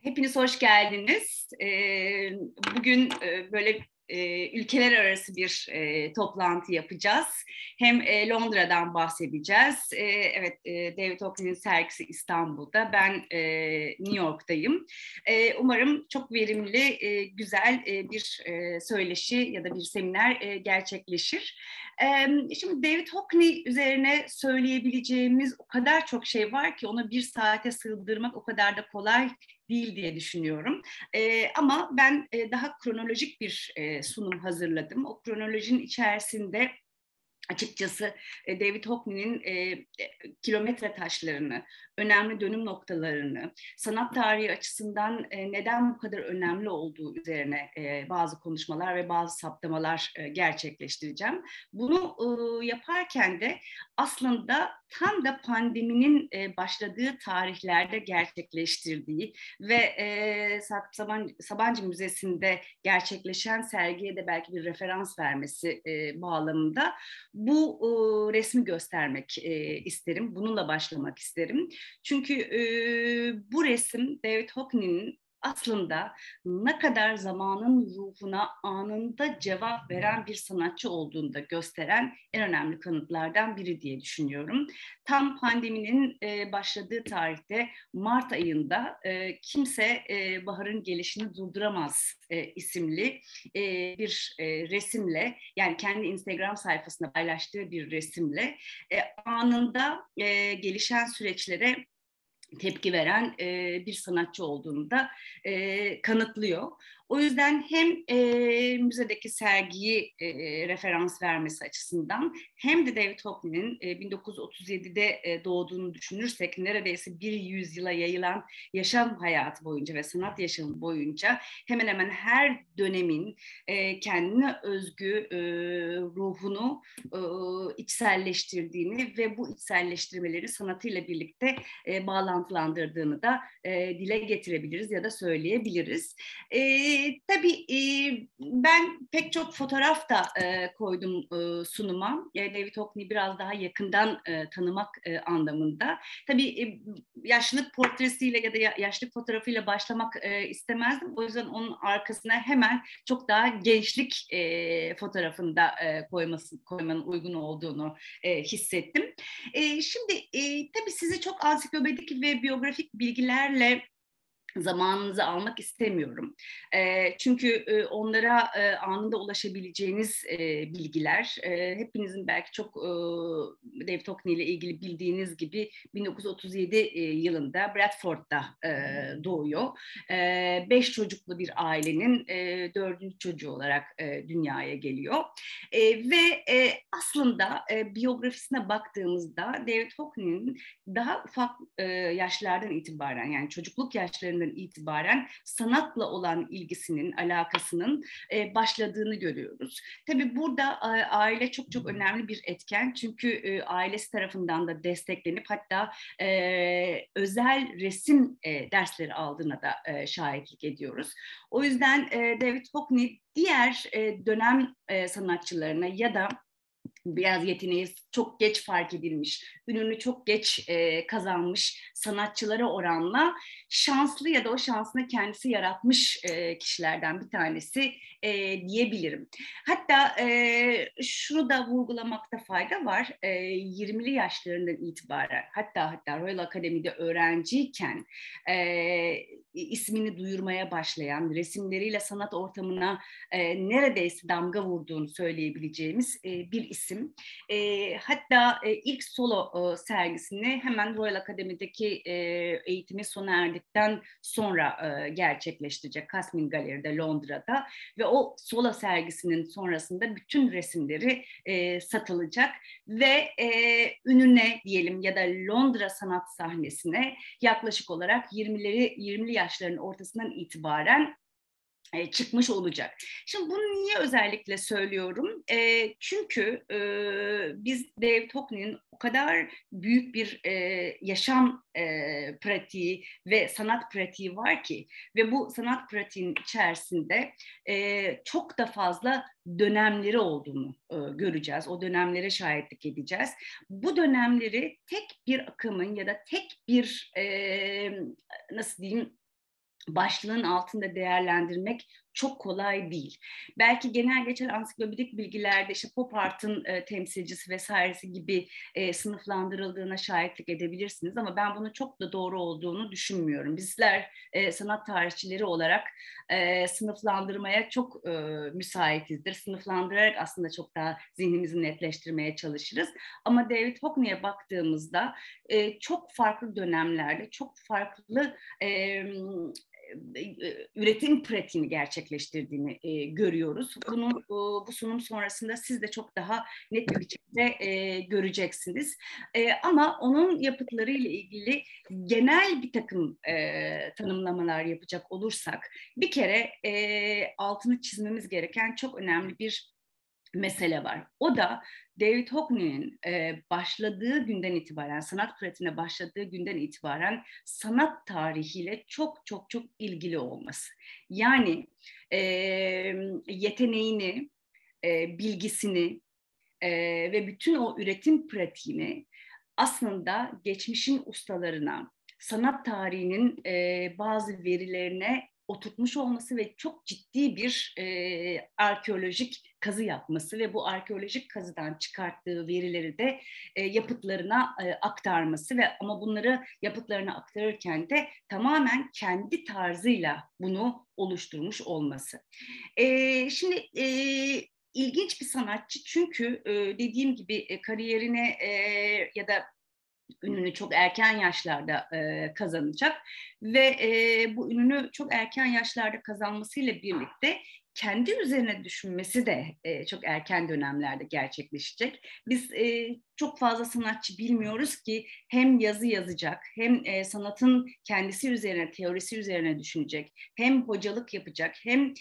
Hepiniz hoş geldiniz. Bugün böyle ülkeler arası bir toplantı yapacağız. Hem Londra'dan bahsedeceğiz. Evet, David Hockney'in sergisi İstanbul'da. Ben New York'tayım. Umarım çok verimli, güzel bir söyleşi ya da bir seminer gerçekleşir. Şimdi David Hockney üzerine söyleyebileceğimiz o kadar çok şey var ki onu bir saate sığdırmak o kadar da kolay değil diye düşünüyorum. Ama ben daha kronolojik bir sunum hazırladım. O kronolojinin içerisinde açıkçası David Hockney'nin kilometre taşlarını, önemli dönüm noktalarını, sanat tarihi açısından neden bu kadar önemli olduğu üzerine bazı konuşmalar ve bazı saptamalar gerçekleştireceğim. Bunu yaparken de aslında tam da pandeminin başladığı tarihlerde gerçekleştirdiği ve Sabancı Müzesi'nde gerçekleşen sergiye de belki bir referans vermesi bağlamında bu resmi göstermek isterim. Bununla başlamak isterim. Çünkü bu resim David Hockney'nin aslında ne kadar zamanın ruhuna anında cevap veren bir sanatçı olduğunu da gösteren en önemli kanıtlardan biri diye düşünüyorum. Tam pandeminin başladığı tarihte Mart ayında Kimse Baharın Gelişini Durduramaz isimli bir resimle, yani kendi Instagram sayfasında paylaştığı bir resimle anında gelişen süreçlere tepki veren bir sanatçı olduğunu da kanıtlıyor. O yüzden hem müzedeki sergiyi referans vermesi açısından hem de David Hockney'nin 1937'de doğduğunu düşünürsek neredeyse bir yüzyıla yayılan yaşam hayatı boyunca ve sanat yaşamı boyunca hemen hemen her dönemin kendine özgü ruhunu içselleştirdiğini ve bu içselleştirmeleri sanatıyla birlikte bağlantılandırdığını da dile getirebiliriz ya da söyleyebiliriz. Tabii ben pek çok fotoğraf da koydum sunuma. David Hockney'i biraz daha yakından tanımak anlamında. Tabii yaşlılık portresiyle ya da yaşlık fotoğrafıyla başlamak istemezdim. O yüzden onun arkasına hemen çok daha gençlik fotoğrafında koymanın uygun olduğunu hissettim. Şimdi tabii sizi çok ansiklopedik ve biyografik bilgilerle zamanınızı almak istemiyorum. Çünkü onlara anında ulaşabileceğiniz bilgiler, hepinizin belki çok David Hockney ile ilgili bildiğiniz gibi 1937 yılında Bradford'da doğuyor. 5 çocuklu bir ailenin 4. çocuğu olarak dünyaya geliyor. Ve aslında biyografisine baktığımızda David Hockney'nin daha ufak yaşlardan itibaren, yani çocukluk yaşlarından itibaren sanatla olan ilgisinin, alakasının başladığını görüyoruz. Tabii burada aile çok çok önemli bir etken. Çünkü ailesi tarafından da desteklenip hatta özel resim dersleri aldığına da şahitlik ediyoruz. O yüzden David Hockney diğer dönem sanatçılarına ya da biraz yeteneği çok geç fark edilmiş, ününü çok geç kazanmış sanatçılara oranla şanslı ya da o şansını kendisi yaratmış kişilerden bir tanesi diyebilirim. Hatta şunu da vurgulamakta fayda var. 20'li yaşlarından itibaren hatta Royal Akademi'de öğrenciyken ismini duyurmaya başlayan, resimleriyle sanat ortamına neredeyse damga vurduğunu söyleyebileceğimiz bir isim. Hatta ilk solo sergisini hemen Royal Akademi'deki eğitimi sona erdikten sonra gerçekleştirecek Kasmin Galeri'de Londra'da ve o solo sergisinin sonrasında bütün resimleri satılacak ve ününe diyelim ya da Londra sanat sahnesine yaklaşık olarak 20'li yaşların ortasından itibaren çıkmış olacak. Şimdi bunu niye özellikle söylüyorum? Çünkü biz David Hockney'nin o kadar büyük bir yaşam pratiği ve sanat pratiği var ki ve bu sanat pratiğinin içerisinde çok da fazla dönemleri olduğunu göreceğiz. O dönemlere şahitlik edeceğiz. Bu dönemleri tek bir akımın ya da tek bir nasıl diyeyim başlığın altında değerlendirmek çok kolay değil. Belki genel geçer ansiklopedik bilgilerde işte pop art'ın temsilcisi vesairesi gibi sınıflandırıldığına şahitlik edebilirsiniz ama ben bunun çok da doğru olduğunu düşünmüyorum. Bizler sanat tarihçileri olarak sınıflandırmaya çok müsaitizdir. Sınıflandırarak aslında çok daha zihnimizi netleştirmeye çalışırız. Ama David Hockney'e baktığımızda çok farklı dönemlerde, çok farklı üretim pratiğini gerçekleştirdiğini görüyoruz. Bunu bu sunum sonrasında siz de çok daha net bir biçimde göreceksiniz. Ama onun yapıtlarıyla ilgili genel bir takım tanımlamalar yapacak olursak, bir kere altını çizmemiz gereken çok önemli bir mesele var. O da David Hockney'in başladığı günden itibaren, sanat pratiğine başladığı günden itibaren sanat tarihiyle çok çok çok ilgili olması. Yani yeteneğini, bilgisini ve bütün o üretim pratiğini aslında geçmişin ustalarına, sanat tarihinin bazı verilerine oturtmuş olması ve çok ciddi bir arkeolojik kazı yapması ve bu arkeolojik kazıdan çıkarttığı verileri de yapıtlarına aktarması ve ama bunları yapıtlarına aktarırken de tamamen kendi tarzıyla bunu oluşturmuş olması. Şimdi ilginç bir sanatçı çünkü dediğim gibi kariyerine ya da ününü çok erken yaşlarda kazanacak ve bu ününü çok erken yaşlarda kazanmasıyla birlikte kendi üzerine düşünmesi de çok erken dönemlerde gerçekleşecek. Biz çok fazla sanatçı bilmiyoruz ki hem yazı yazacak, hem sanatın kendisi üzerine, teorisi üzerine düşünecek, hem hocalık yapacak, hem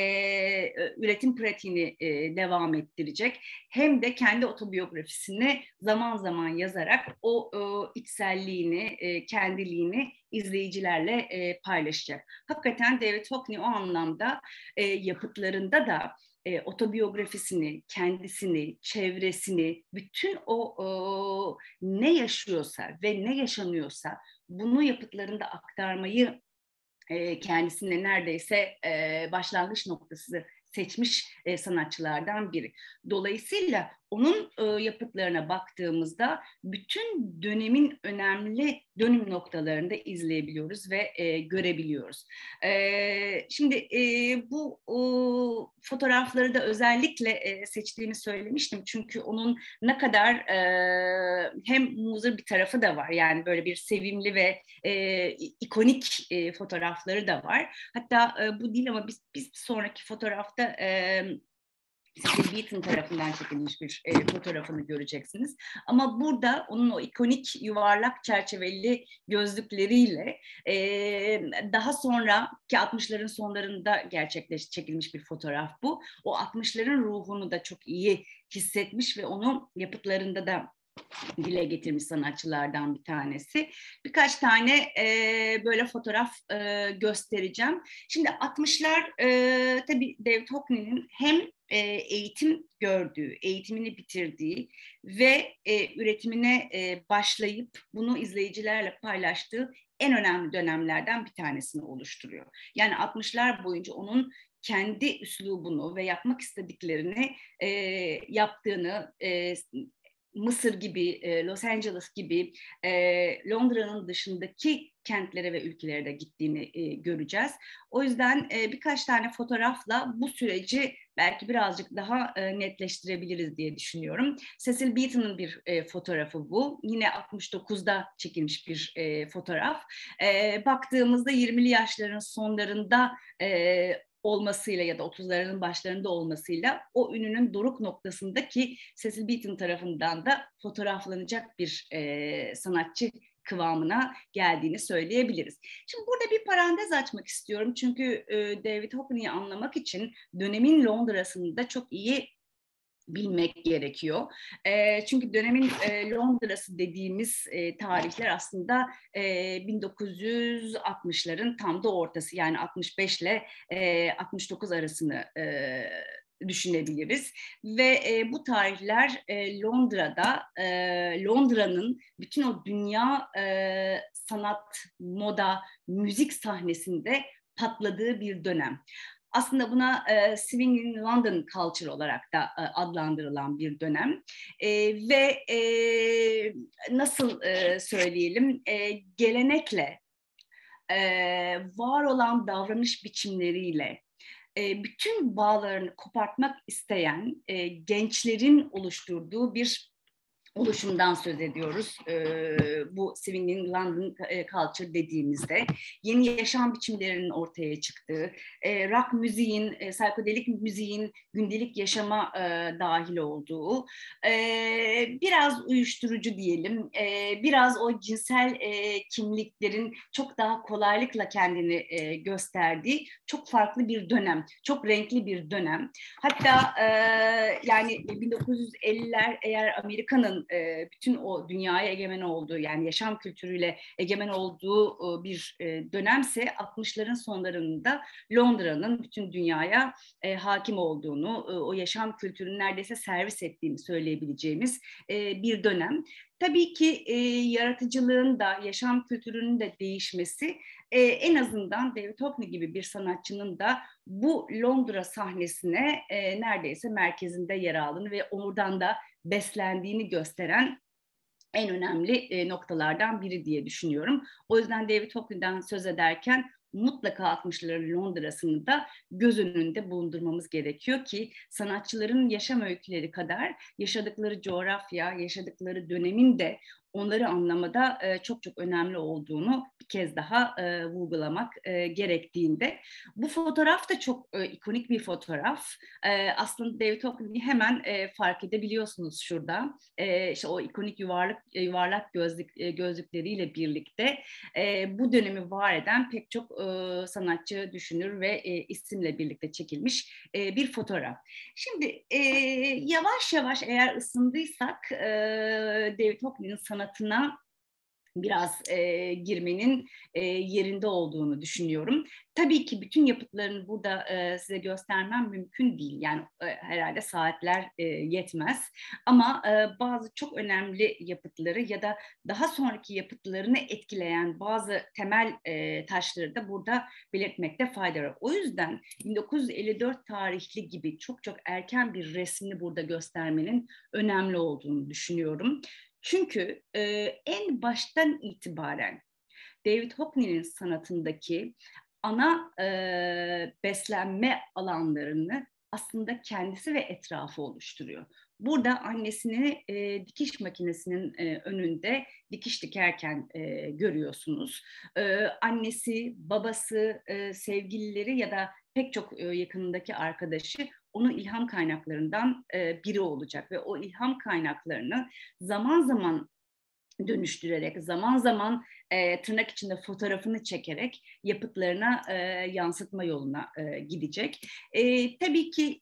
üretim pratiğini devam ettirecek, hem de kendi otobiyografisini zaman zaman yazarak o içselliğini, kendiliğini izleyicilerle paylaşacak. Hakikaten David Hockney o anlamda yapıtlarında da otobiyografisini, kendisini, çevresini, bütün o ne yaşıyorsa ve ne yaşanıyorsa bunu yapıtlarında aktarmayı kendisine neredeyse başlangıç noktası seçmiş sanatçılardan biri. Dolayısıyla onun yapıtlarına baktığımızda bütün dönemin önemli dönüm noktalarını da izleyebiliyoruz ve görebiliyoruz. Şimdi bu fotoğrafları da özellikle seçtiğimi söylemiştim. Çünkü onun ne kadar hem muzır bir tarafı da var. Yani böyle bir sevimli ve ikonik fotoğrafları da var. Hatta bu değil ama biz sonraki fotoğrafta Cecil Beaton tarafından çekilmiş bir fotoğrafını göreceksiniz. Ama burada onun o ikonik yuvarlak çerçeveli gözlükleriyle daha sonra ki 60'ların sonlarında çekilmiş bir fotoğraf bu. O 60'ların ruhunu da çok iyi hissetmiş ve onun yapıtlarında da dile getirmiş sanatçılardan bir tanesi. Birkaç tane böyle fotoğraf göstereceğim. Şimdi 60'lar tabii David Hockney'nin hem eğitim gördüğü, eğitimini bitirdiği ve üretimine başlayıp bunu izleyicilerle paylaştığı en önemli dönemlerden bir tanesini oluşturuyor. Yani 60'lar boyunca onun kendi üslubunu ve yapmak istediklerini yaptığını, Mısır gibi, Los Angeles gibi, Londra'nın dışındaki kentlere ve ülkelere de gittiğini göreceğiz. O yüzden birkaç tane fotoğrafla bu süreci belki birazcık daha netleştirebiliriz diye düşünüyorum. Cecil Beaton'un bir fotoğrafı bu. Yine 69'da çekilmiş bir fotoğraf. Baktığımızda 20'li yaşların sonlarında olmasıyla ya da 30'larının başlarında olmasıyla o ününün doruk noktasındaki Cecil Beaton tarafından da fotoğraflanacak bir sanatçı kıvamına geldiğini söyleyebiliriz. Şimdi burada bir parantez açmak istiyorum çünkü David Hockney'i anlamak için dönemin Londra'sını da çok iyi bilmek gerekiyor. Çünkü dönemin Londra'sı dediğimiz tarihler aslında 1960'ların tam da ortası yani 65 ile 69 arasını düşünebiliriz. Ve bu tarihler Londra'nın bütün o dünya sanat, moda, müzik sahnesinde patladığı bir dönem. Aslında buna Swing in London Culture olarak da adlandırılan bir dönem. Ve nasıl söyleyelim, gelenekle, var olan davranış biçimleriyle, bütün bağlarını kopartmak isteyen gençlerin oluşturduğu bir oluşumdan söz ediyoruz. Bu Swing in London Culture dediğimizde yeni yaşam biçimlerinin ortaya çıktığı, rock müziğin, psikodelik müziğin gündelik yaşama dahil olduğu, biraz uyuşturucu diyelim, biraz o cinsel kimliklerin çok daha kolaylıkla kendini gösterdiği çok farklı bir dönem, çok renkli bir dönem. Hatta yani 1950'ler eğer Amerika'nın bütün o dünyaya egemen olduğu, yani yaşam kültürüyle egemen olduğu bir dönemse, 60'ların sonlarında Londra'nın bütün dünyaya hakim olduğunu, o yaşam kültürünü neredeyse servis ettiğini söyleyebileceğimiz bir dönem. Tabii ki yaratıcılığın da, yaşam kültürünün de değişmesi, en azından David Hockney gibi bir sanatçının da bu Londra sahnesine neredeyse merkezinde yer aldığını ve oradan da beslendiğini gösteren en önemli noktalardan biri diye düşünüyorum. O yüzden David Hockney'den söz ederken mutlaka 60'ların Londra'sını da göz önünde bulundurmamız gerekiyor ki sanatçıların yaşam öyküleri kadar yaşadıkları coğrafya, yaşadıkları dönemin de onları anlamada çok çok önemli olduğunu bir kez daha vurgulamak gerektiğinde. Bu fotoğraf da çok ikonik bir fotoğraf. Aslında David Hockney'i hemen fark edebiliyorsunuz şurada. İşte o ikonik yuvarlak gözlükleriyle birlikte bu dönemi var eden pek çok sanatçı, düşünür ve isimle birlikte çekilmiş bir fotoğraf. Şimdi yavaş yavaş eğer ısındıysak David Hockney'in sanatına biraz girmenin yerinde olduğunu düşünüyorum. Tabii ki bütün yapıtlarını burada size göstermem mümkün değil. Yani herhalde saatler yetmez. Ama bazı çok önemli yapıtları ya da daha sonraki yapıtlarını etkileyen bazı temel taşları da burada belirtmekte fayda var. O yüzden 1954 tarihli gibi çok çok erken bir resmini burada göstermenin önemli olduğunu düşünüyorum. Çünkü en baştan itibaren David Hockney'nin sanatındaki ana beslenme alanlarını aslında kendisi ve etrafı oluşturuyor. Burada annesini dikiş makinesinin önünde dikiş dikerken görüyorsunuz. Annesi, babası, sevgilileri ya da pek çok yakınındaki arkadaşı onun ilham kaynaklarından biri olacak ve o ilham kaynaklarını zaman zaman dönüştürerek, zaman zaman tırnak içinde fotoğrafını çekerek yapıtlarına yansıtma yoluna gidecek. Tabii ki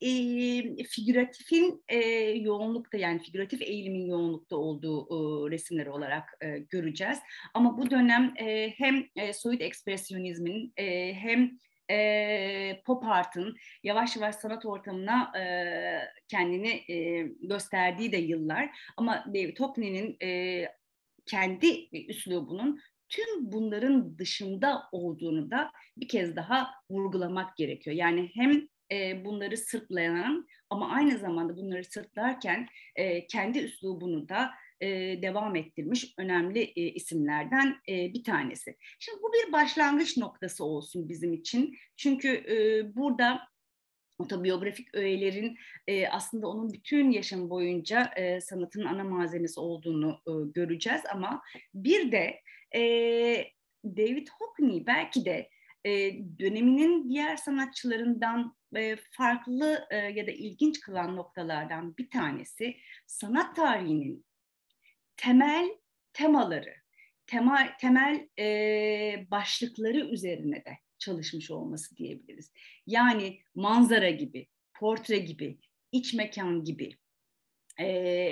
figüratifin yoğunlukta, yani figüratif eğilimin yoğunlukta olduğu resimler olarak göreceğiz. Ama bu dönem hem soyut ekspresyonizmin hem pop art'ın yavaş yavaş sanat ortamına kendini gösterdiği de yıllar. Ama David Hockney'nin kendi üslubunun tüm bunların dışında olduğunu da bir kez daha vurgulamak gerekiyor. Yani hem bunları sırtlayan ama aynı zamanda bunları sırtlarken kendi üslubunu da devam ettirmiş önemli isimlerden bir tanesi. Şimdi bu bir başlangıç noktası olsun bizim için. Çünkü burada otobiyografik öğelerin aslında onun bütün yaşam boyunca sanatın ana malzemesi olduğunu göreceğiz. Ama bir de David Hockney belki de döneminin diğer sanatçılarından farklı ya da ilginç kılan noktalardan bir tanesi sanat tarihinin temel temaları, temel başlıkları üzerine de çalışmış olması diyebiliriz. Yani manzara gibi, portre gibi, iç mekan gibi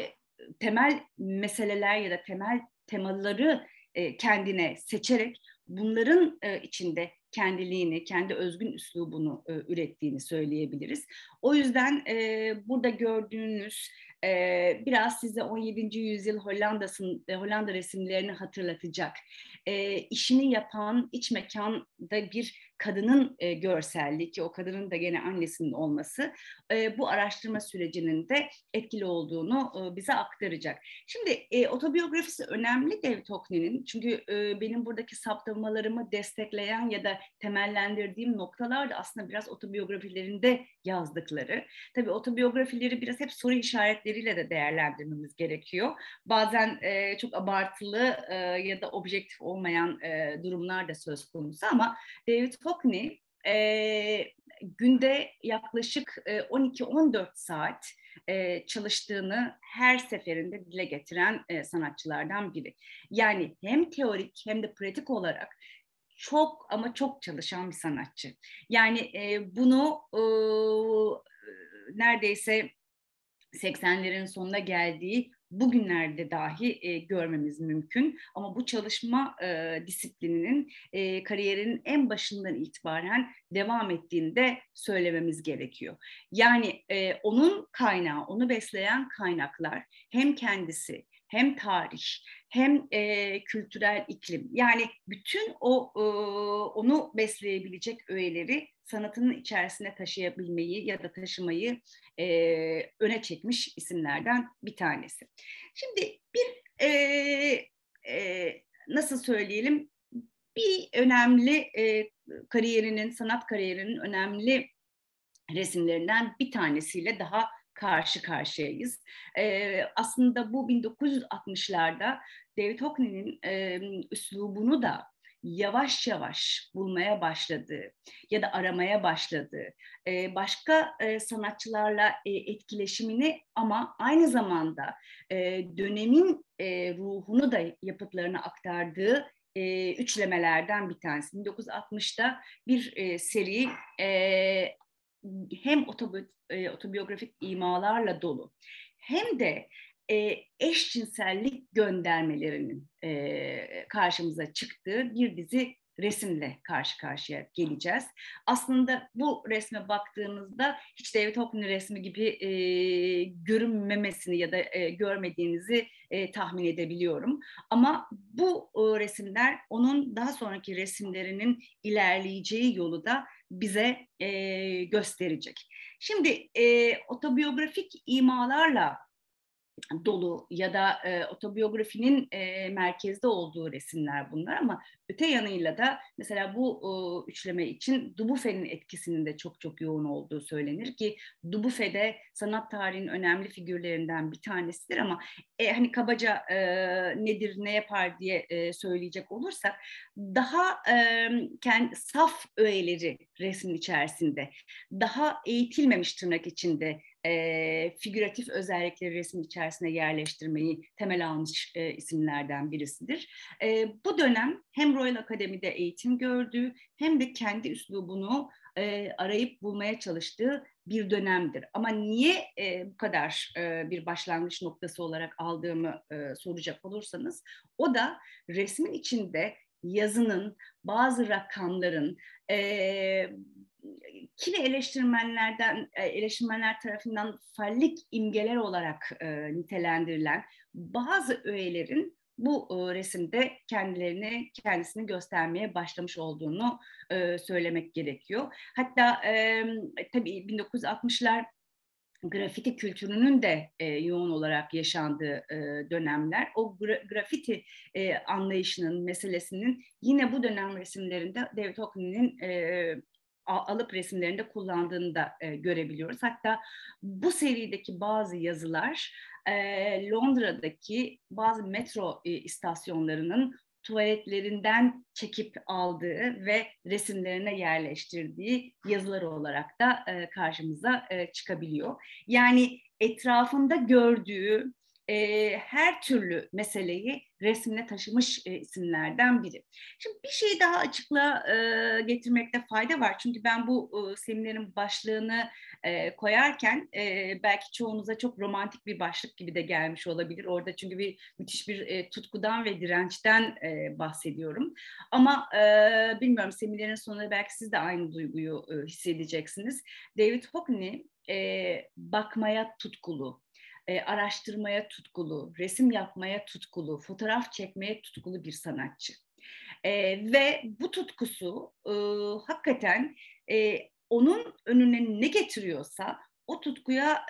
temel meseleler ya da temel temaları kendine seçerek bunların içinde kendiliğini, kendi özgün üslubunu ürettiğini söyleyebiliriz. O yüzden burada gördüğünüz biraz size 17. yüzyıl Hollanda resimlerini hatırlatacak. İşini yapan iç mekanda bir kadının görselliği, ki o kadının da gene annesinin olması bu araştırma sürecinin de etkili olduğunu bize aktaracak. Şimdi otobiyografisi önemli David Hockney'nin, çünkü benim buradaki saptamalarımı destekleyen ya da temellendirdiğim noktalar da aslında biraz otobiyografilerinde yazdıkları. Tabii otobiyografileri biraz hep soru işaretleriyle de değerlendirmemiz gerekiyor. Bazen çok abartılı ya da objektif olmayan durumlar da söz konusu, ama David Hockney günde yaklaşık 12-14 saat çalıştığını her seferinde dile getiren sanatçılardan biri. Yani hem teorik hem de pratik olarak çok ama çok çalışan bir sanatçı. Yani bunu neredeyse 80'lerin sonuna geldiği bugünlerde dahi görmemiz mümkün. Ama bu çalışma disiplininin kariyerinin en başından itibaren devam ettiğini de söylememiz gerekiyor. Yani onun kaynağı, onu besleyen kaynaklar hem kendisi, hem tarih, hem kültürel iklim. Yani bütün onu besleyebilecek öğeleri sanatının içerisine taşıyabilmeyi ya da taşımayı öne çekmiş isimlerden bir tanesi. Şimdi bir nasıl söyleyelim, bir önemli sanat kariyerinin önemli resimlerinden bir tanesiyle daha karşı karşıyayız. Aslında bu 1960'larda David Hockney'nin üslubunu da yavaş yavaş bulmaya başladığı ya da aramaya başladığı, başka sanatçılarla etkileşimini, ama aynı zamanda dönemin ruhunu da yapıtlarına aktardığı üçlemelerden bir tanesi. 1960'da bir seri hem otobiyografik imalarla dolu, hem de eşcinsellik göndermelerinin karşımıza çıktığı bir dizi resimle karşı karşıya geleceğiz. Aslında bu resme baktığınızda hiç David Hockney resmi gibi görünmemesini ya da görmediğinizi tahmin edebiliyorum. Ama bu resimler onun daha sonraki resimlerinin ilerleyeceği yolu da bize gösterecek. Şimdi otobiyografik imalarla dolu ya da otobiyografinin merkezde olduğu resimler bunlar, ama öte yanıyla da mesela bu üçleme için Dubuffel'in etkisinin de çok çok yoğun olduğu söylenir, ki Dubuffel de sanat tarihinin önemli figürlerinden bir tanesidir. Ama hani kabaca nedir, ne yapar diye söyleyecek olursak, daha saf öğeleri resmin içerisinde, daha eğitilmemiş tırnak içinde figüratif özellikleri resim içerisine yerleştirmeyi temel almış isimlerden birisidir. Bu dönem hem Royal Akademi'de eğitim gördüğü, hem de kendi üslubunu arayıp bulmaya çalıştığı bir dönemdir. Ama niye bu kadar bir başlangıç noktası olarak aldığımı soracak olursanız, o da resmin içinde yazının, bazı rakamların, kimi eleştirmenler tarafından fallik imgeler olarak nitelendirilen bazı öğelerin bu resimde kendisini göstermeye başlamış olduğunu söylemek gerekiyor. Hatta tabii 1960'lar grafiti kültürünün de yoğun olarak yaşandığı dönemler. O grafiti anlayışının, meselesinin yine bu dönem resimlerinde David Hockney'nin alıp resimlerinde kullandığını da görebiliyoruz. Hatta bu serideki bazı yazılar Londra'daki bazı metro istasyonlarının tuvaletlerinden çekip aldığı ve resimlerine yerleştirdiği yazılar olarak da karşımıza çıkabiliyor. Yani etrafında gördüğü her türlü meseleyi resmine taşımış isimlerden biri. Şimdi bir şeyi daha açıkla getirmekte fayda var. Çünkü ben bu seminerin başlığını koyarken belki çoğunuza çok romantik bir başlık gibi de gelmiş olabilir. Orada çünkü müthiş bir tutkudan ve dirençten bahsediyorum. Ama bilmiyorum, seminerin sonunda belki siz de aynı duyguyu hissedeceksiniz. David Hockney bakmaya tutkulu, araştırmaya tutkulu, resim yapmaya tutkulu, fotoğraf çekmeye tutkulu bir sanatçı. Ve bu tutkusu hakikaten onun önüne ne getiriyorsa o tutkuya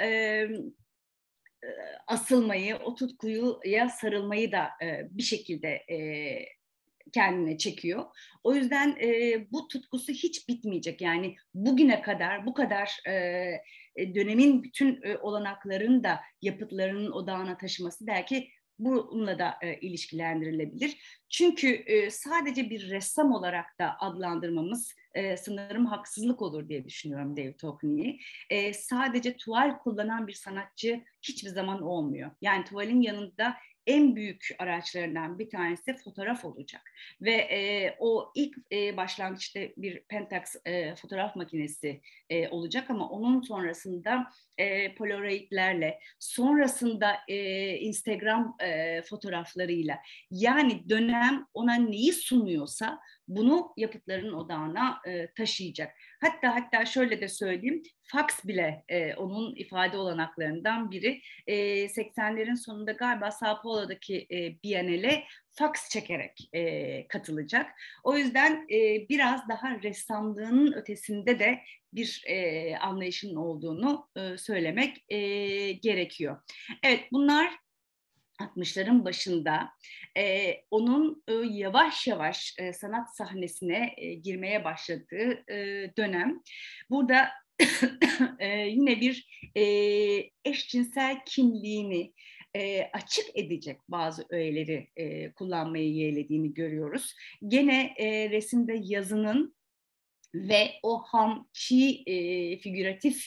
asılmayı, o tutkuya sarılmayı da bir şekilde kendine çekiyor. O yüzden bu tutkusu hiç bitmeyecek. Yani bugüne kadar bu kadar dönemin bütün olanaklarını da yapıtlarının odağına taşıması belki bununla da ilişkilendirilebilir. Çünkü sadece bir ressam olarak da adlandırmamız sanırım haksızlık olur diye düşünüyorum David Hockney'i. Sadece tuval kullanan bir sanatçı hiçbir zaman olmuyor. Yani tuvalin yanında en büyük araçlarından bir tanesi fotoğraf olacak. Ve o ilk başlangıçta bir Pentax fotoğraf makinesi olacak ama onun sonrasında Polaroid'lerle, sonrasında Instagram fotoğraflarıyla, yani dönem ona neyi sunuyorsa bunu yapıtlarının odağına taşıyacak. Hatta şöyle de söyleyeyim, fax bile onun ifade olanaklarından biri. 80'lerin sonunda galiba Sao Paulo'daki Biennale fax çekerek katılacak. O yüzden biraz daha ressamlığının ötesinde de bir anlayışının olduğunu söylemek gerekiyor. Evet, bunlar 60'ların başında onun yavaş yavaş sanat sahnesine girmeye başladığı dönem. Burada yine bir eşcinsel kimliğini açık edecek bazı öğeleri kullanmayı yeğlediğini görüyoruz. Gene resimde yazının ve o ham, çiğ, figüratif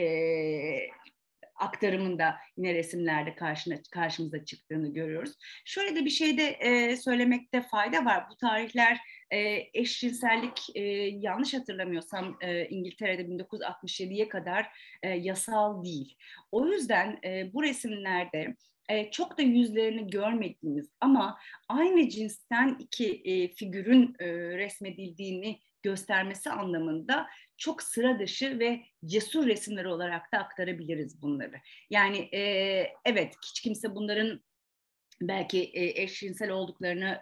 aktarımında yine resimlerde karşımıza çıktığını görüyoruz. Şöyle de bir şey de söylemekte fayda var. Bu tarihler eşcinsellik yanlış hatırlamıyorsam İngiltere'de 1967'ye kadar yasal değil. O yüzden bu resimlerde çok da yüzlerini görmediğimiz ama aynı cinsten iki figürün resmedildiğini göstermesi anlamında çok sıra dışı ve cesur resimler olarak da aktarabiliriz bunları. Yani evet, hiç kimse bunların belki eşcinsel olduklarını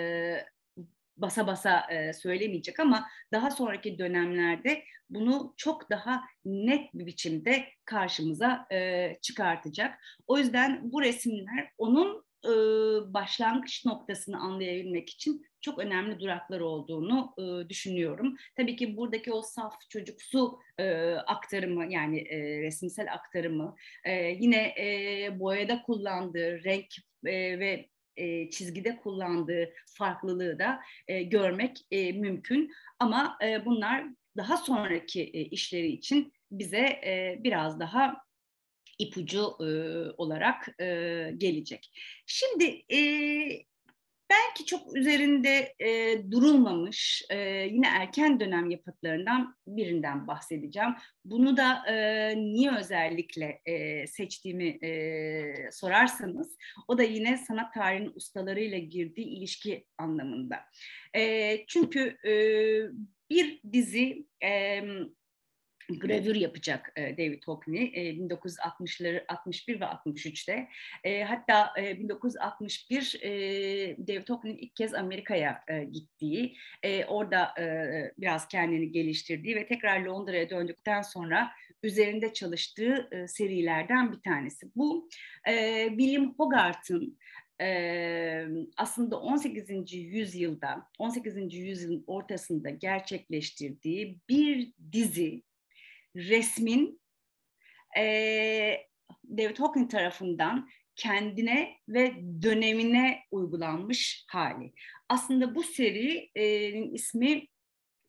basa basa söylemeyecek ama daha sonraki dönemlerde bunu çok daha net bir biçimde karşımıza çıkartacak. O yüzden bu resimler onun başlangıç noktasını anlayabilmek için çok önemli duraklar olduğunu düşünüyorum. Tabii ki buradaki o saf çocuksu aktarımı, yani resimsel aktarımı, yine boyada kullandığı renk ve çizgide kullandığı farklılığı da görmek mümkün. Ama bunlar daha sonraki işleri için bize biraz daha ipucu olarak gelecek. Şimdi belki çok üzerinde durulmamış yine erken dönem yapıtlarından birinden bahsedeceğim. Bunu da niye özellikle seçtiğimi sorarsanız, o da yine sanat tarihinin ustalarıyla girdiği ilişki anlamında. Çünkü bir dizi gravür yapacak David Hockney 1960'ları, 61 ve 63'te. Hatta 1961 David Hockney'in ilk kez Amerika'ya gittiği, orada biraz kendini geliştirdiği ve tekrar Londra'ya döndükten sonra üzerinde çalıştığı serilerden bir tanesi. Bu William Hogarth'ın aslında 18. yüzyılda, 18. yüzyılın ortasında gerçekleştirdiği bir dizi resmin David Hockney tarafından kendine ve dönemine uygulanmış hali. Aslında bu serinin ismi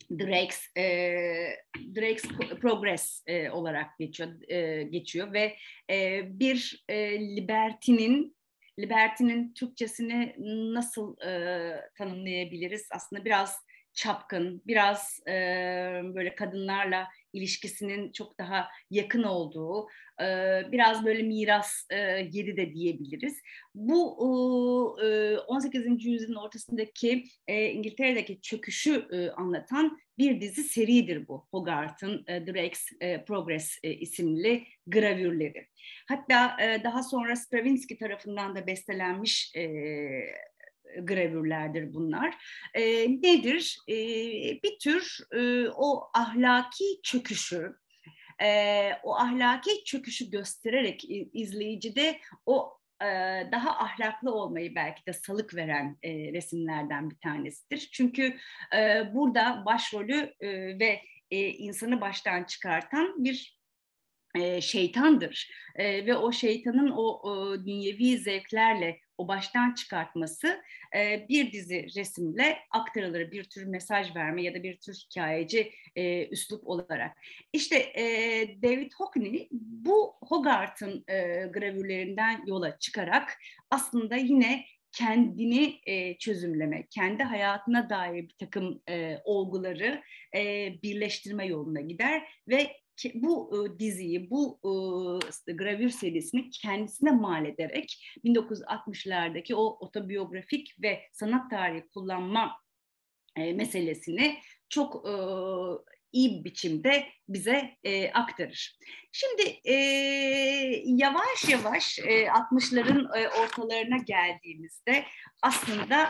Drake's Progress olarak geçiyor ve bir Liberty'nin Türkçesini nasıl tanımlayabiliriz? Aslında biraz çapkın, biraz böyle kadınlarla ilişkisinin çok daha yakın olduğu, biraz böyle miras yeri de diyebiliriz. Bu 18. yüzyılın ortasındaki İngiltere'deki çöküşü anlatan bir dizi seridir bu. Hogarth'ın Drake's Progress isimli gravürleri. Hatta daha sonra Stravinsky tarafından da bestelenmiş gravürlerdir bunlar. Nedir? Bir tür o ahlaki çöküşü, o ahlaki çöküşü göstererek izleyicide o daha ahlaklı olmayı belki de salık veren resimlerden bir tanesidir. Çünkü burada başrolü ve insanı baştan çıkartan bir şeytandır. Ve o şeytanın o dünyevi zevklerle o baştan çıkartması bir dizi resimle aktarılır. Bir tür mesaj verme ya da bir tür hikayeci üslup olarak. İşte David Hockney bu Hogarth'ın gravürlerinden yola çıkarak aslında yine kendini çözümleme, kendi hayatına dair bir takım olguları birleştirme yoluna gider ve bu diziyi, bu gravür serisini kendisine mal ederek 1960'lardaki o otobiyografik ve sanat tarihi kullanma meselesini çok iyi bir biçimde bize aktarır. Şimdi yavaş yavaş 60'ların ortalarına geldiğimizde aslında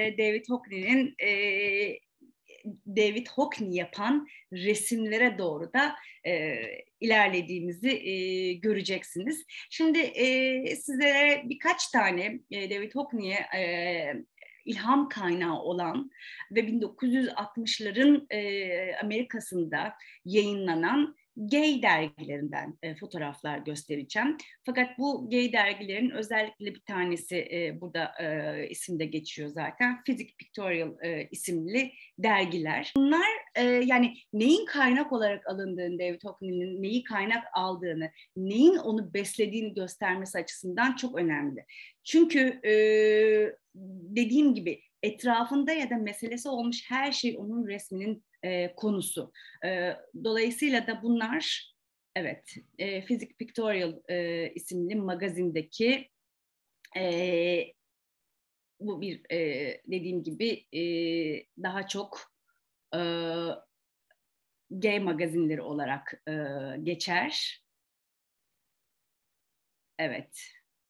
David Hockney yapan resimlere doğru da ilerlediğimizi göreceksiniz. Şimdi sizlere birkaç tane David Hockney'e ilham kaynağı olan ve 1960'ların Amerika'sında yayınlanan gay dergilerinden fotoğraflar göstereceğim. Fakat bu gay dergilerin özellikle bir tanesi burada isimde geçiyor zaten. Physics Pictorial isimli dergiler. Bunlar yani neyin kaynak olarak alındığını, David Hockney'nin neyi kaynak aldığını, neyin onu beslediğini göstermesi açısından çok önemli. Çünkü dediğim gibi etrafında ya da meselesi olmuş her şey onun resminin konusu. Dolayısıyla da bunlar, evet, Physics Pictorial isimli magazindeki bu bir dediğim gibi daha çok gay magazinleri olarak geçer. Evet.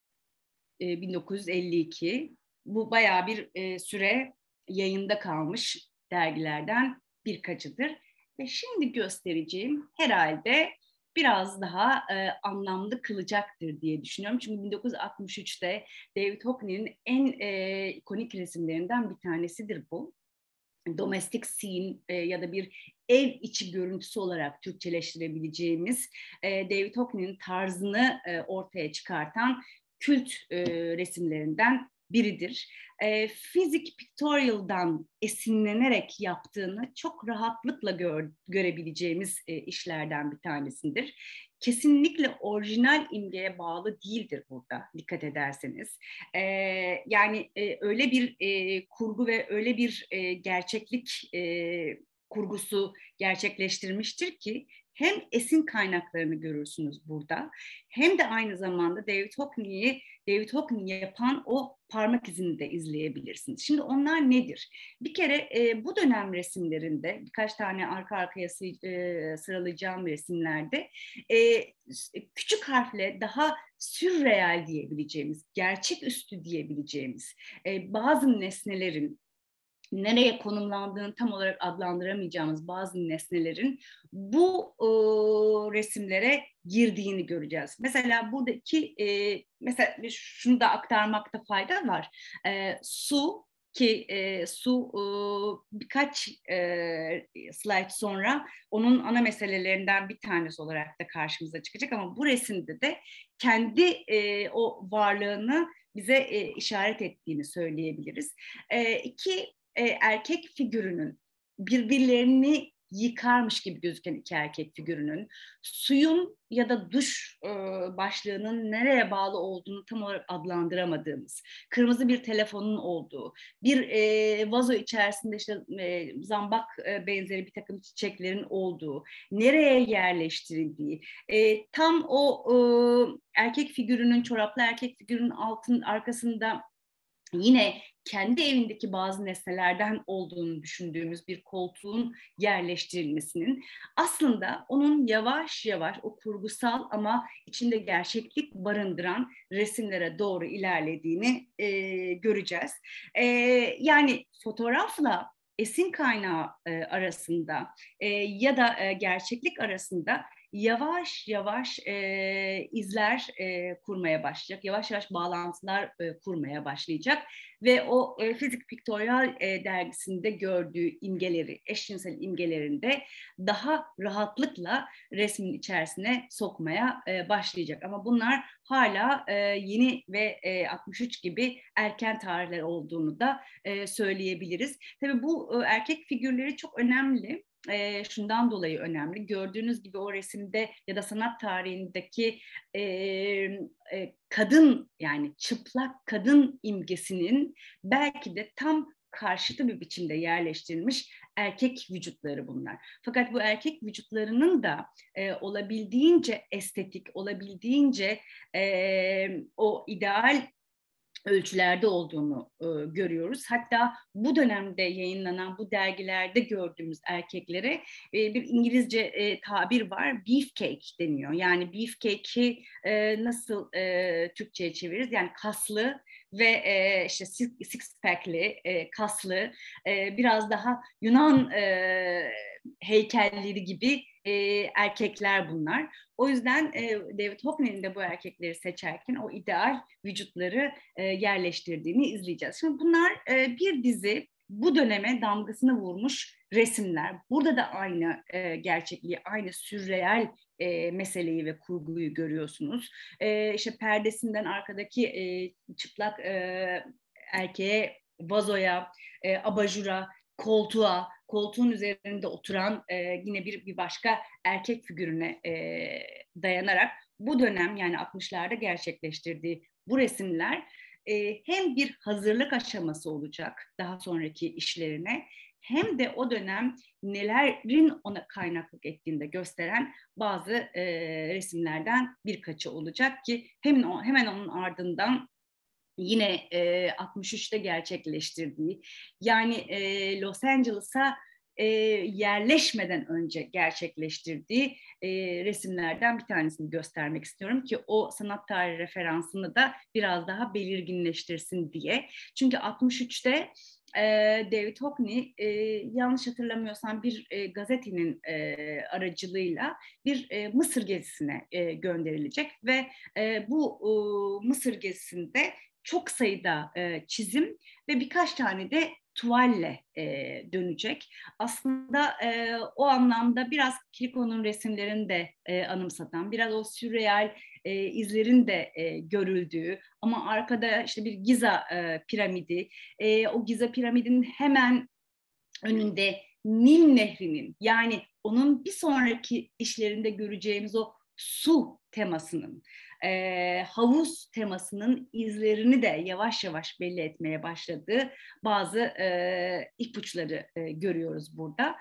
1952. Bu bayağı bir süre yayında kalmış dergilerden birkaçıdır. Ve şimdi göstereceğim herhalde biraz daha anlamlı kılacaktır diye düşünüyorum. Çünkü 1963'te David Hockney'nin en ikonik resimlerinden bir tanesidir bu. Domestic scene ya da bir ev içi görüntüsü olarak Türkçeleştirebileceğimiz David Hockney'nin tarzını ortaya çıkartan kült resimlerinden biridir. Physics Pictorial'dan esinlenerek yaptığını çok rahatlıkla görebileceğimiz işlerden bir tanesidir. Kesinlikle orijinal imgeye bağlı değildir burada dikkat ederseniz. Yani öyle bir kurgu ve öyle bir gerçeklik kurgusu gerçekleştirmiştir ki hem esin kaynaklarını görürsünüz burada hem de aynı zamanda David Hockney yapan o parmak izini de izleyebilirsiniz. Şimdi onlar nedir? Bir kere bu dönem resimlerinde birkaç tane arka arkaya sıralayacağım resimlerde küçük harfle daha sürreal diyebileceğimiz, gerçeküstü diyebileceğimiz bazı nesnelerin nereye konumlandığını tam olarak adlandıramayacağımız bazı nesnelerin bu resimlere girdiğini göreceğiz. Mesela buradaki mesela şunu da aktarmakta fayda var. Su ki su birkaç slide sonra onun ana meselelerinden bir tanesi olarak da karşımıza çıkacak ama bu resimde de kendi o varlığını bize işaret ettiğini söyleyebiliriz. İki erkek figürünün birbirlerini yıkarmış gibi gözüken iki erkek figürünün, suyun ya da duş başlığının nereye bağlı olduğunu tam olarak adlandıramadığımız, kırmızı bir telefonun olduğu, bir vazo içerisinde işte zambak benzeri bir takım çiçeklerin olduğu, nereye yerleştirildiği, tam o erkek figürünün, çoraplı erkek figürünün arkasında yine kendi evindeki bazı nesnelerden olduğunu düşündüğümüz bir koltuğun yerleştirilmesinin aslında onun yavaş yavaş o kurgusal ama içinde gerçeklik barındıran resimlere doğru ilerlediğini göreceğiz. Yani fotoğrafla esin kaynağı arasında ya da gerçeklik arasında yavaş yavaş izler kurmaya başlayacak, yavaş yavaş bağlantılar kurmaya başlayacak ve o Fizik Pictorial dergisinde gördüğü imgeleri, eşcinsel imgelerinde daha rahatlıkla resmin içerisine sokmaya başlayacak. Ama bunlar hala yeni ve 63 gibi erken tarihler olduğunu da söyleyebiliriz. Tabii bu erkek figürleri çok önemli. Şundan dolayı önemli. Gördüğünüz gibi o resimde ya da sanat tarihindeki kadın, yani çıplak kadın imgesinin belki de tam karşıtı bir biçimde yerleştirilmiş erkek vücutları bunlar. Fakat bu erkek vücutlarının da olabildiğince estetik, olabildiğince o ideal ölçülerde olduğunu görüyoruz. Hatta bu dönemde yayınlanan bu dergilerde gördüğümüz erkeklere bir İngilizce tabir var, beefcake deniyor. Yani beefcake'i nasıl Türkçe'ye çeviririz? Yani kaslı ve işte six pack'li, kaslı, biraz daha Yunan heykelleri gibi erkekler bunlar. O yüzden David Hockney'in de bu erkekleri seçerken o ideal vücutları yerleştirdiğini izleyeceğiz. Şimdi bunlar bir dizi bu döneme damgasını vurmuş resimler. Burada da aynı gerçekliği, aynı sürreel meseleyi ve kurguyu görüyorsunuz. İşte perdesinden arkadaki çıplak erkeğe, vazoya, abajura, koltuğa, koltuğun üzerinde oturan yine bir başka erkek figürüne dayanarak bu dönem, yani 60'larda gerçekleştirdiği bu resimler hem bir hazırlık aşaması olacak daha sonraki işlerine, hem de o dönem nelerin ona kaynaklık ettiğini de gösteren bazı resimlerden birkaçı olacak ki hemen onun ardından yine 63'te gerçekleştirdiği, yani Los Angeles'a yerleşmeden önce gerçekleştirdiği resimlerden bir tanesini göstermek istiyorum ki o sanat tarihi referansını da biraz daha belirginleştirsin diye. Çünkü 63'te David Hockney yanlış hatırlamıyorsam bir gazetenin aracılığıyla bir Mısır gezisine gönderilecek ve bu Mısır gezisinde çok sayıda çizim ve birkaç tane de tuvalle dönecek. Aslında o anlamda biraz Kiriko'nun resimlerini de anımsatan, biraz o sürreal izlerin de görüldüğü, ama arkada işte bir Giza piramidi, o Giza piramidinin hemen önünde Nil Nehri'nin, yani onun bir sonraki işlerinde göreceğimiz o su temasının, havuz temasının izlerini de yavaş yavaş belli etmeye başladığı bazı ipuçları görüyoruz burada.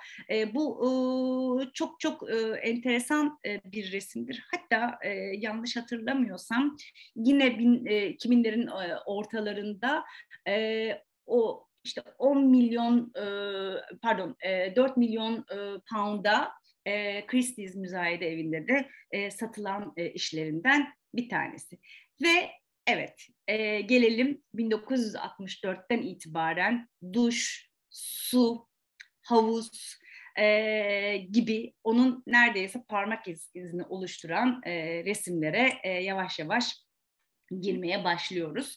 Bu çok çok enteresan bir resimdir. Hatta yanlış hatırlamıyorsam yine 2000'lerin ortalarında o işte 10 milyon 4 milyon pound'a Christie's müzayede evinde de satılan işlerinden bir tanesi. Ve evet, gelelim 1964'ten itibaren duş, su, havuz gibi onun neredeyse parmak izini oluşturan resimlere yavaş yavaş girmeye başlıyoruz.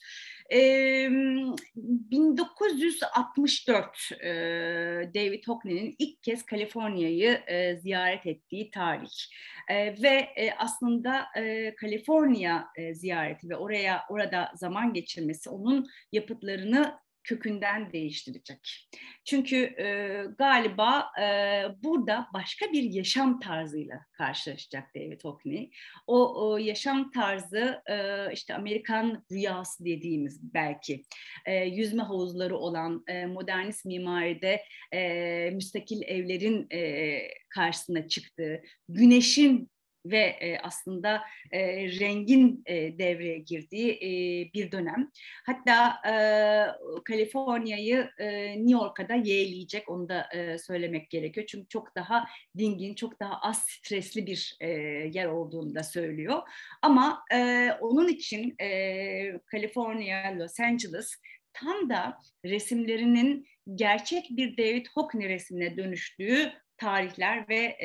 1964 David Hockney'nin ilk kez Kaliforniya'yı ziyaret ettiği tarih ve aslında Kaliforniya ziyareti ve orada zaman geçirmesi onun yapıtlarını kökünden değiştirecek. Çünkü galiba burada başka bir yaşam tarzıyla karşılaşacak David Hockney. O yaşam tarzı işte Amerikan rüyası dediğimiz belki yüzme havuzları olan modernist mimaride müstakil evlerin karşısına çıktığı, güneşin ve aslında rengin devreye girdiği bir dönem. Hatta Kaliforniya'yı New York'a da yeğleyecek, onu da söylemek gerekiyor. Çünkü çok daha dingin, çok daha az stresli bir yer olduğunu da söylüyor. Ama onun için Kaliforniya, Los Angeles tam da resimlerinin gerçek bir David Hockney resmine dönüştüğü tarihler ve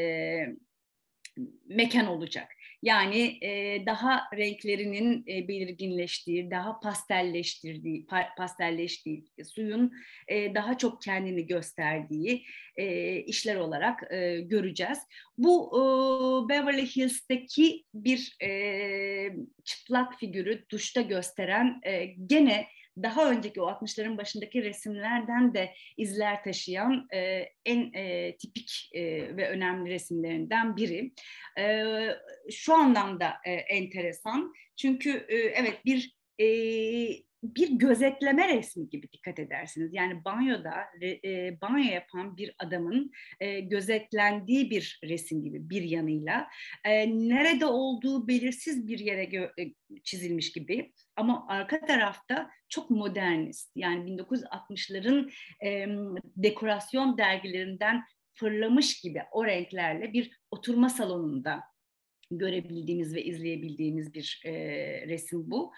mekan olacak. Yani daha renklerinin belirginleştiği, daha pastelleştiği, suyun daha çok kendini gösterdiği işler olarak göreceğiz. Bu Beverly Hills'teki bir çıplak figürü duşta gösteren gene daha önceki o 60'ların başındaki resimlerden de izler taşıyan en tipik ve önemli resimlerinden biri. Şu anlamda enteresan. Çünkü evet bir gözetleme resmi gibi dikkat edersiniz. Yani banyoda banyo yapan bir adamın gözetlendiği bir resim gibi bir yanıyla. Nerede olduğu belirsiz bir yere çizilmiş gibi. Ama arka tarafta çok modernist. Yani 1960'ların dekorasyon dergilerinden fırlamış gibi o renklerle bir oturma salonunda görebildiğimiz ve izleyebildiğimiz bir resim bu.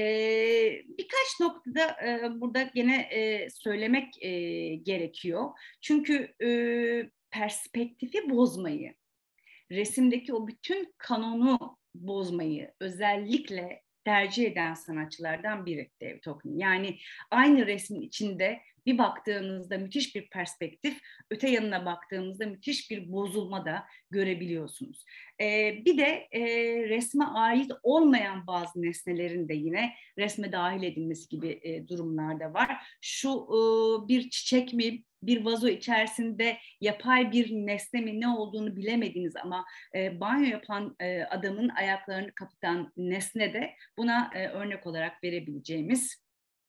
Birkaç noktada burada gene söylemek gerekiyor. Çünkü perspektifi bozmayı, resimdeki o bütün kanonu bozmayı özellikle tercih eden sanatçılardan biri David Hockney. Yani aynı resmin içinde bir baktığınızda müthiş bir perspektif, öte yanına baktığımızda müthiş bir bozulma da görebiliyorsunuz. Bir de resme ait olmayan bazı nesnelerin de yine resme dahil edilmesi gibi durumlar da var. Şu bir çiçek mi, bir vazo içerisinde yapay bir nesne mi, ne olduğunu bilemediğiniz ama banyo yapan adamın ayaklarını kapatan nesne de buna örnek olarak verebileceğimiz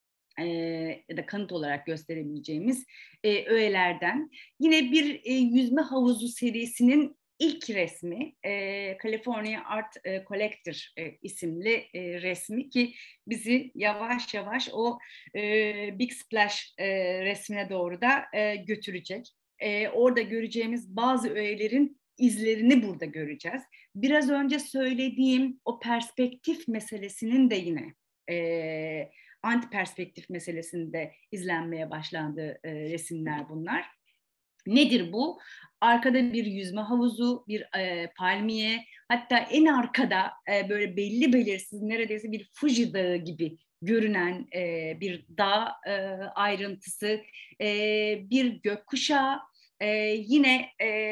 ya da kanıt olarak gösterebileceğimiz öğelerden. Yine bir yüzme havuzu serisinin ilk resmi California Art Collector isimli resmi ki bizi yavaş yavaş o Big Splash resmine doğru da götürecek. Orada göreceğimiz bazı öğelerin izlerini burada göreceğiz. Biraz önce söylediğim o perspektif meselesinin de yine anti perspektif meselesinde izlenmeye başlandığı resimler bunlar. Nedir bu? Arkada bir yüzme havuzu, bir palmiye, hatta en arkada böyle belli belirsiz neredeyse bir Fuji Dağı gibi görünen bir dağ ayrıntısı, bir gökkuşağı, yine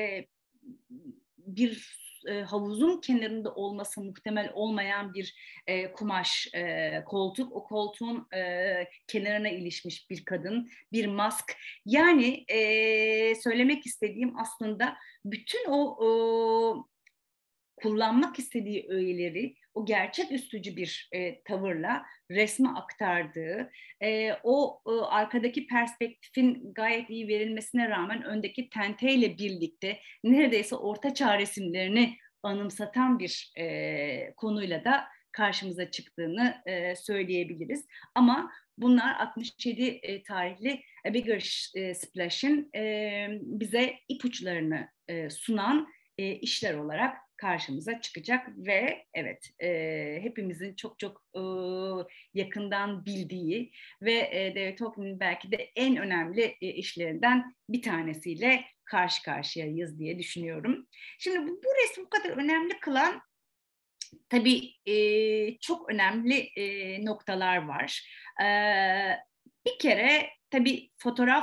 bir havuzun kenarında olması muhtemel olmayan bir kumaş koltuk. O koltuğun kenarına ilişmiş bir kadın, bir mask. Yani söylemek istediğim aslında bütün o kullanmak istediği öğeleri o gerçek üstücü bir tavırla resme aktardığı, arkadaki perspektifin gayet iyi verilmesine rağmen öndeki tenteyle birlikte neredeyse ortaçağ resimlerini anımsatan bir konuyla da karşımıza çıktığını söyleyebiliriz. Ama bunlar 67 tarihli A Bigger Splash'in bize ipuçlarını sunan işler olarak karşımıza çıkacak ve evet hepimizin çok çok yakından bildiği ve David Hockney'nin belki de en önemli işlerinden bir tanesiyle karşı karşıyayız diye düşünüyorum. Şimdi bu resmi bu kadar önemli kılan tabii çok önemli noktalar var. Bir kere tabii fotoğraf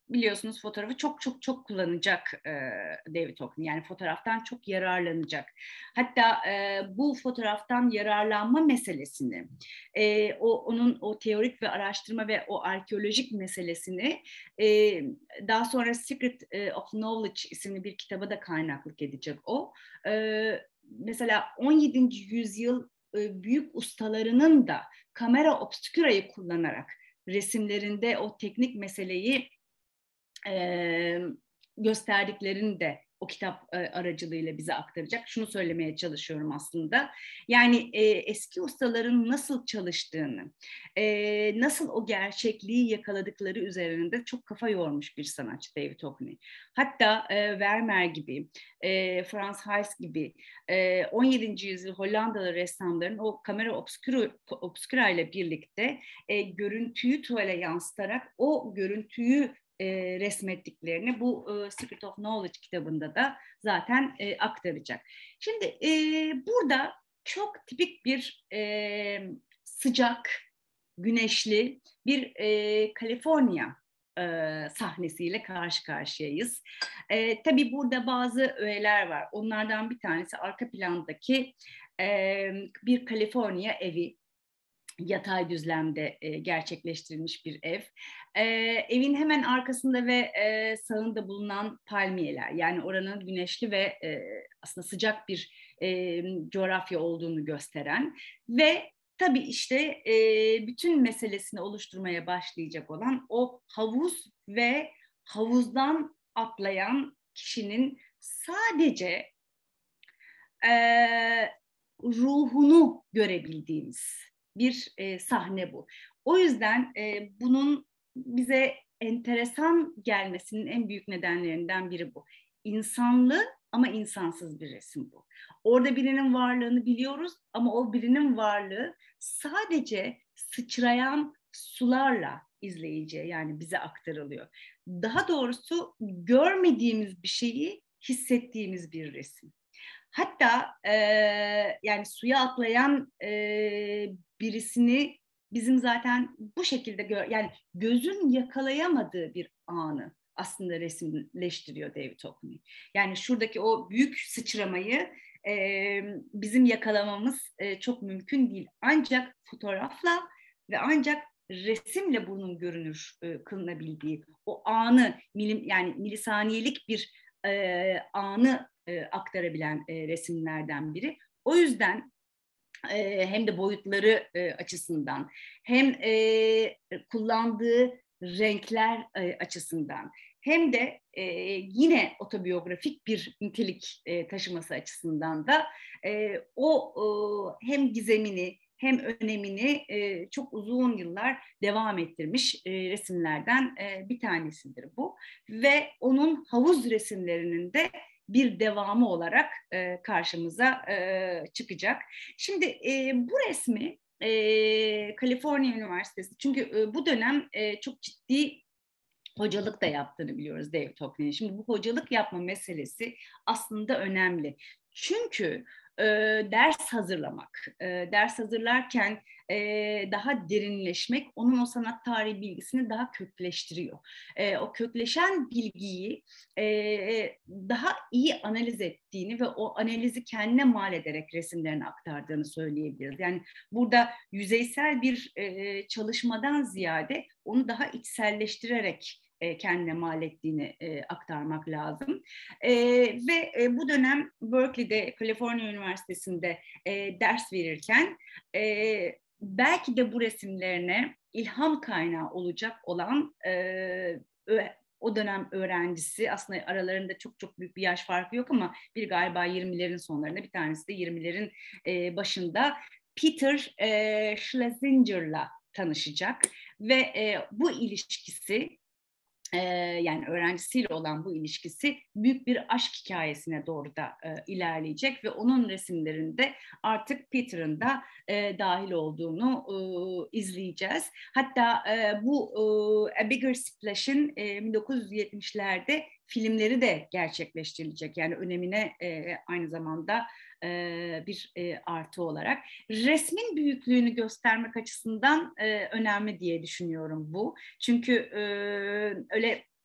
biliyorsunuz fotoğrafı çok çok çok kullanacak David Hockney. Yani fotoğraftan çok yararlanacak. Hatta bu fotoğraftan yararlanma meselesini, onun o teorik ve araştırma ve o arkeolojik meselesini e, daha sonra Secret of Knowledge isimli bir kitaba da kaynaklık edecek o. Mesela 17. yüzyıl büyük ustalarının da kamera obscura'yı kullanarak resimlerinde o teknik meseleyi e, gösterdiklerini de o kitap aracılığıyla bize aktaracak. Şunu söylemeye çalışıyorum aslında. Yani eski ustaların nasıl çalıştığını, nasıl o gerçekliği yakaladıkları üzerinde çok kafa yormuş bir sanatçı David Hockney. Hatta Vermeer gibi, Frans Hals gibi 17. yüzyıl Hollandalı ressamların o kamera obscura ile birlikte görüntüyü tuvale yansıtarak o görüntüyü resmettiklerini bu Secret of Knowledge kitabında da zaten aktaracak. Şimdi burada çok tipik bir sıcak, güneşli bir Kaliforniya sahnesiyle karşı karşıyayız. Tabii burada bazı öğeler var. Onlardan bir tanesi arka plandaki bir Kaliforniya evi, yatay düzlemde gerçekleştirilmiş bir ev. Evin hemen arkasında ve sağında bulunan palmiyeler, yani oranın güneşli ve aslında sıcak bir coğrafya olduğunu gösteren ve tabii işte bütün meselesini oluşturmaya başlayacak olan o havuz ve havuzdan atlayan kişinin sadece ruhunu görebildiğimiz bir sahne bu. O yüzden bunun bize enteresan gelmesinin en büyük nedenlerinden biri bu. İnsanlı ama insansız bir resim bu. Orada birinin varlığını biliyoruz ama o birinin varlığı sadece sıçrayan sularla izleyiciye, yani bize aktarılıyor. Daha doğrusu görmediğimiz bir şeyi hissettiğimiz bir resim. Hatta yani suya atlayan birisini bizim zaten bu şekilde yani gözün yakalayamadığı bir anı aslında resimleştiriyor David Hockney. Yani şuradaki o büyük sıçramayı bizim yakalamamız çok mümkün değil. Ancak fotoğrafla ve ancak resimle bunun görünür kılınabildiği, o anı yani milisaniyelik bir anı aktarabilen resimlerden biri. O yüzden hem de boyutları açısından hem kullandığı renkler açısından hem de yine otobiyografik bir nitelik taşıması açısından da o hem gizemini hem önemini çok uzun yıllar devam ettirmiş resimlerden bir tanesidir bu. Ve onun havuz resimlerinin de bir devamı olarak karşımıza çıkacak. Şimdi bu resmi Kaliforniya Üniversitesi, çünkü bu dönem çok ciddi hocalık da yaptığını biliyoruz David Hockney'in. Şimdi bu hocalık yapma meselesi aslında önemli. Çünkü ders hazırlamak, ders hazırlarken daha derinleşmek onun o sanat tarihi bilgisini daha kökleştiriyor. O kökleşen bilgiyi daha iyi analiz ettiğini ve o analizi kendine mal ederek resimlerine aktardığını söyleyebiliriz. Yani burada yüzeysel bir çalışmadan ziyade onu daha içselleştirerek kendine mal ettiğini aktarmak lazım. Ve bu dönem Berkeley'de, Kaliforniya Üniversitesi'nde ders verirken belki de bu resimlerine ilham kaynağı olacak olan o dönem öğrencisi, aslında aralarında çok çok büyük bir yaş farkı yok ama bir galiba 20'lerin sonlarında, bir tanesi de 20'lerin başında Peter Schlesinger'la tanışacak ve bu ilişkisi, yani öğrencisiyle olan bu ilişkisi büyük bir aşk hikayesine doğru da ilerleyecek ve onun resimlerinde artık Peter'ın da dahil olduğunu izleyeceğiz. Hatta bu A Bigger Splash'in 1970'lerde filmleri de gerçekleştirilecek. Yani önemine aynı zamanda bir artı olarak. Resmin büyüklüğünü göstermek açısından önemli diye düşünüyorum bu. Çünkü öyle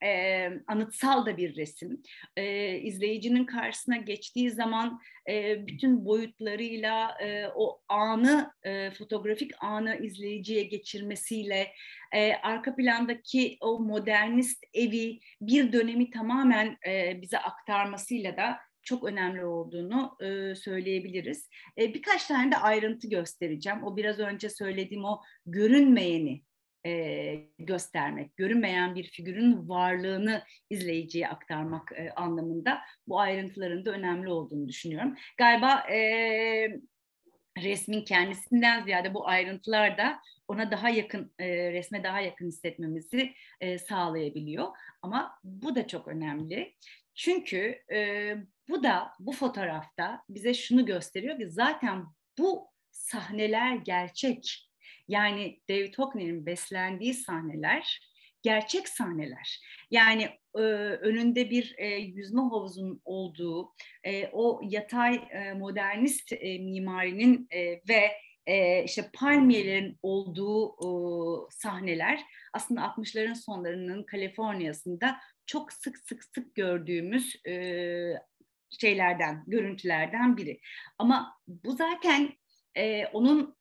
anıtsal da bir resim. İzleyicinin karşısına geçtiği zaman bütün boyutlarıyla o anı, fotoğrafik anı izleyiciye geçirmesiyle, arka plandaki o modernist evi, bir dönemi tamamen bize aktarmasıyla da çok önemli olduğunu söyleyebiliriz. Birkaç tane de ayrıntı göstereceğim. O biraz önce söylediğim o görünmeyeni göstermek, görünmeyen bir figürün varlığını izleyiciye aktarmak anlamında bu ayrıntıların da önemli olduğunu düşünüyorum. Galiba resmin kendisinden ziyade bu ayrıntılar da ona daha yakın, resme daha yakın hissetmemizi sağlayabiliyor. Ama bu da çok önemli. Çünkü bu fotoğrafta bize şunu gösteriyor ki zaten bu sahneler gerçek. Yani David Hockney'in beslendiği sahneler gerçek sahneler. Yani önünde bir yüzme havuzunun olduğu, o yatay modernist mimarinin ve işte palmiyelerin olduğu sahneler aslında 60'ların sonlarının Kaliforniya'sında çok sık gördüğümüz görüntülerden biri. Ama bu zaten onun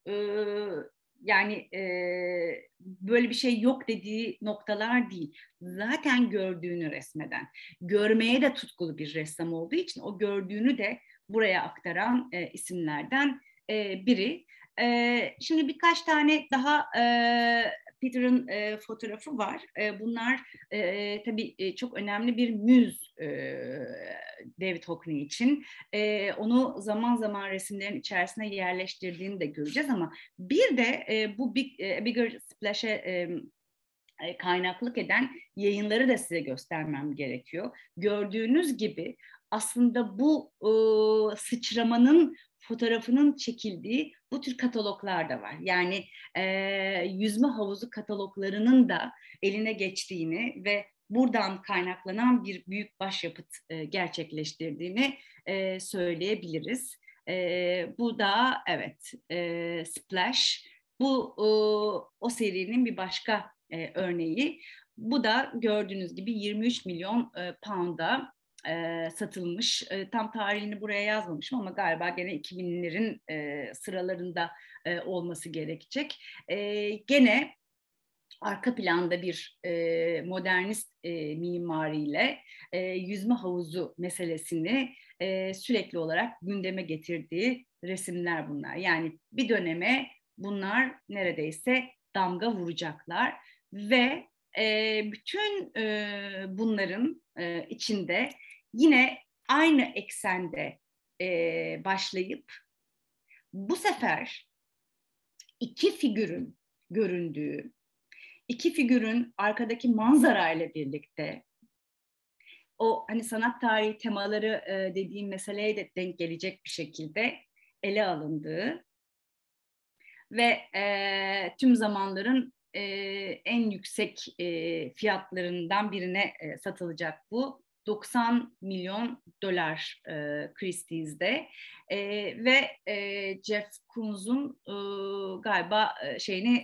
yani böyle bir şey yok dediği noktalar değil. Zaten gördüğünü resmeden. Görmeye de tutkulu bir ressam olduğu için o gördüğünü de buraya aktaran isimlerden biri. Şimdi birkaç tane daha Peter'ın fotoğrafı var. Bunlar tabii çok önemli bir müz David Hockney için. Onu zaman zaman resimlerin içerisine yerleştirdiğini de göreceğiz ama bir de bu Bigger Splash'e kaynaklık eden yayınları da size göstermem gerekiyor. Gördüğünüz gibi aslında bu sıçramanın fotoğrafının çekildiği bu tür kataloglar da var. Yani yüzme havuzu kataloglarının da eline geçtiğini ve buradan kaynaklanan bir büyük başyapıt gerçekleştirdiğini söyleyebiliriz. Bu da evet Splash. Bu o serinin bir başka örneği. Bu da gördüğünüz gibi 23 milyon pound'a satılmış. Tam tarihini buraya yazmamışım ama galiba gene 2000'lerin sıralarında olması gerekecek. Gene arka planda bir modernist mimariyle yüzme havuzu meselesini sürekli olarak gündeme getirdiği resimler bunlar. Yani bir döneme bunlar neredeyse damga vuracaklar ve bütün bunların içinde yine aynı eksende başlayıp bu sefer iki figürün göründüğü, iki figürün arkadaki manzara ile birlikte o hani sanat tarihi temaları dediğim meseleye de denk gelecek bir şekilde ele alındığı ve tüm zamanların en yüksek fiyatlarından birine satılacak bu. 90 milyon dolar Christie's'de ve Jeff Koons'un galiba şeyini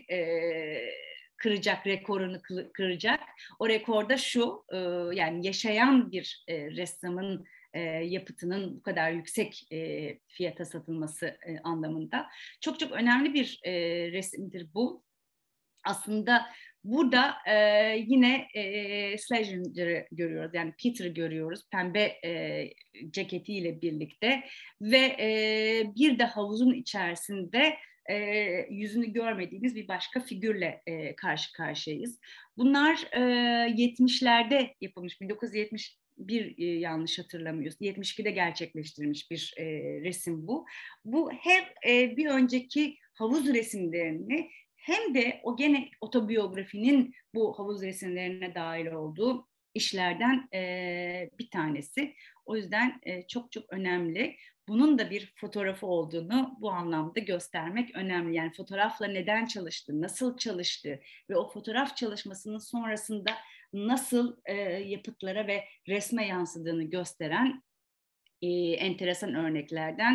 rekorunu kıracak. O rekorda şu, yani yaşayan bir ressamın yapıtının bu kadar yüksek fiyata satılması anlamında. Çok önemli bir resimdir bu. Aslında burada yine Schlesinger'ı görüyoruz, yani Peter'ı görüyoruz pembe ceketiyle birlikte ve bir de havuzun içerisinde yüzünü görmediğimiz bir başka figürle karşı karşıyayız. Bunlar 70'lerde yapılmış, 1971 yanlış hatırlamıyoruz. 72'de gerçekleştirilmiş bir resim bu. Bu hem bir önceki havuz resimlerini hem de o gene otobiyografinin bu havuz resimlerine dahil olduğu işlerden bir tanesi. O yüzden çok önemli. Bunun da bir fotoğrafı olduğunu bu anlamda göstermek önemli. Yani fotoğrafla neden çalıştı, nasıl çalıştı ve o fotoğraf çalışmasının sonrasında nasıl yapıtlara ve resme yansıdığını gösteren enteresan örneklerden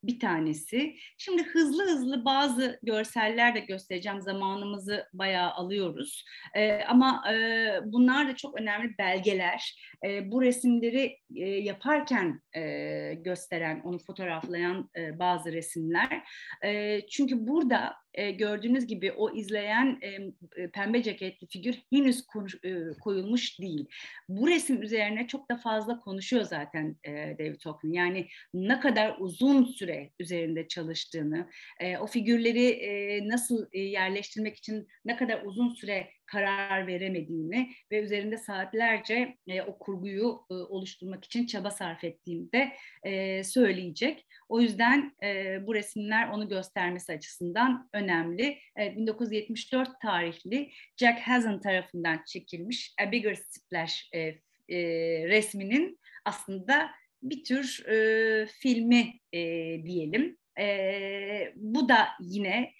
bir tanesi. Şimdi hızlı hızlı bazı görseller de göstereceğim. Zamanımızı bayağı alıyoruz. Ama bunlar da çok önemli belgeler. Bu resimleri yaparken gösteren, onu fotoğraflayan bazı resimler. Çünkü burada gördüğünüz gibi o izleyen pembe ceketli figür henüz koyulmuş değil. Bu resim üzerine çok da fazla konuşuyor zaten David Hockney. Yani ne kadar uzun süre üzerinde çalıştığını, o figürleri nasıl yerleştirmek için ne kadar uzun süre karar veremediğini ve üzerinde saatlerce o kurguyu oluşturmak için çaba sarf ettiğini de söyleyecek. O yüzden bu resimler onu göstermesi açısından önemli. 1974 tarihli Jack Hazen tarafından çekilmiş A Bigger Splash resminin aslında bir tür filmi diyelim. Bu da yine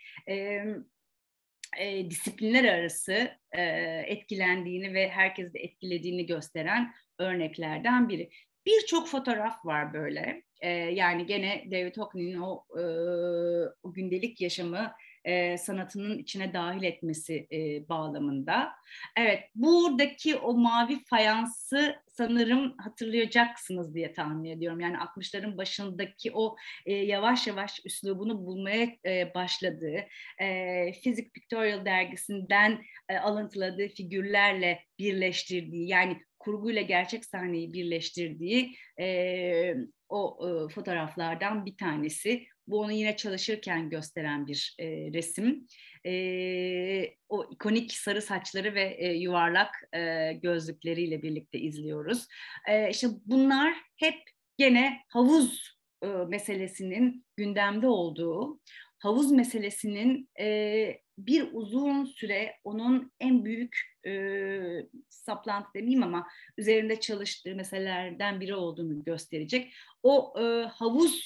disiplinler arası etkilendiğini ve herkesi de etkilediğini gösteren örneklerden biri. Birçok fotoğraf var böyle. Yani gene David Hockney'nin o gündelik yaşamı sanatının içine dahil etmesi bağlamında. Evet, buradaki o mavi fayansı sanırım hatırlayacaksınız diye tahmin ediyorum. Yani 60'ların başındaki o yavaş yavaş üslubunu bulmaya başladığı, Physics Pictorial dergisinden alıntıladığı figürlerle birleştirdiği, yani kurguyla gerçek sahneyi birleştirdiği fotoğraflardan bir tanesi. Bu onu yine çalışırken gösteren bir resim. O ikonik sarı saçları ve yuvarlak gözlükleriyle birlikte izliyoruz. İşte bunlar hep gene havuz meselesinin gündemde olduğu, havuz meselesinin bir uzun süre onun en büyük saplantı demeyeyim ama üzerinde çalıştığı meselelerden biri olduğunu gösterecek. O havuz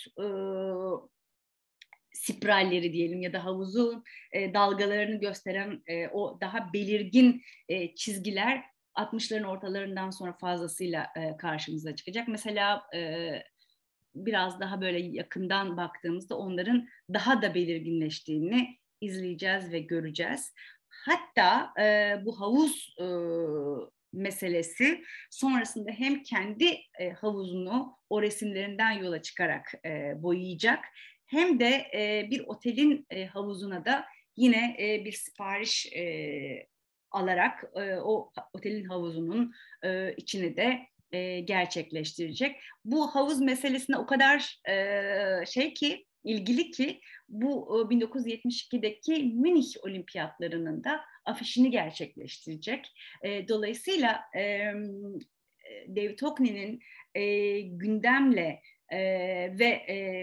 spiralleri diyelim ya da havuzun dalgalarını gösteren o daha belirgin çizgiler 60'ların ortalarından sonra fazlasıyla karşımıza çıkacak. Mesela biraz daha böyle yakından baktığımızda onların daha da belirginleştiğini izleyeceğiz ve göreceğiz. Hatta bu havuz meselesi sonrasında hem kendi havuzunu o resimlerinden yola çıkarak boyayacak, hem de bir otelin havuzuna da yine bir sipariş alarak o otelin havuzunun içini de gerçekleştirecek. Bu havuz meselesine o kadar ilgili ki bu 1972'deki Münih Olimpiyatlarının da afişini gerçekleştirecek. Dolayısıyla David Hockney'nin gündemle ve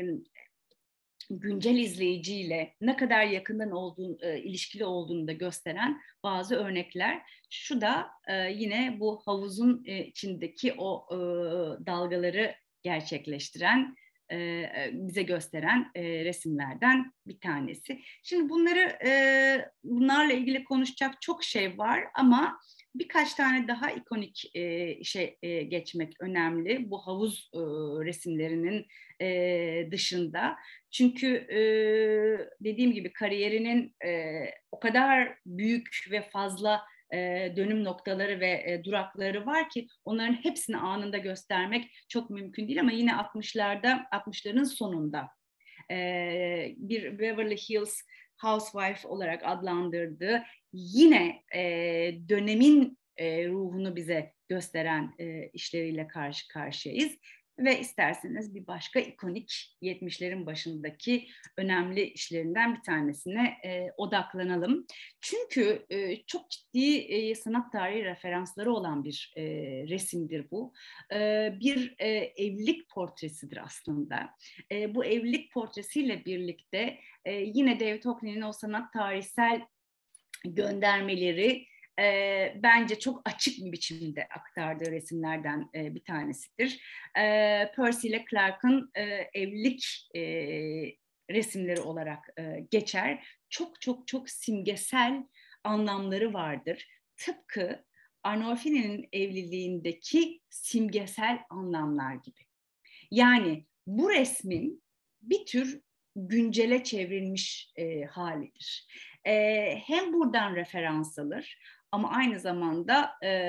güncel izleyiciyle ne kadar yakından ilişkili olduğunu da gösteren bazı örnekler. Şu da yine bu havuzun içindeki o dalgaları gerçekleştiren, bize gösteren resimlerden bir tanesi. Şimdi bunlarla ilgili konuşacak çok şey var ama birkaç tane daha ikonik geçmek önemli bu havuz resimlerinin dışında. Çünkü dediğim gibi kariyerinin o kadar büyük ve fazla dönüm noktaları ve durakları var ki onların hepsini anında göstermek çok mümkün değil ama yine 60'ların sonunda bir Beverly Hills Housewife olarak adlandırdığı yine dönemin ruhunu bize gösteren işleriyle karşı karşıyayız. Ve isterseniz bir başka ikonik 70'lerin başındaki önemli işlerinden bir tanesine odaklanalım. Çünkü çok ciddi sanat tarihi referansları olan bir resimdir bu. Bir evlilik portresidir aslında. Bu evlilik portresiyle birlikte yine David Hockney'nin o sanat tarihsel göndermeleri bence çok açık bir biçimde aktardığı resimlerden bir tanesidir. Percy ile Clark'ın evlilik resimleri olarak geçer. Çok çok çok simgesel anlamları vardır. Tıpkı Arnolfini'nin evliliğindeki simgesel anlamlar gibi. Yani bu resmin bir tür güncele çevrilmiş halidir. Hem buradan referans alır ama aynı zamanda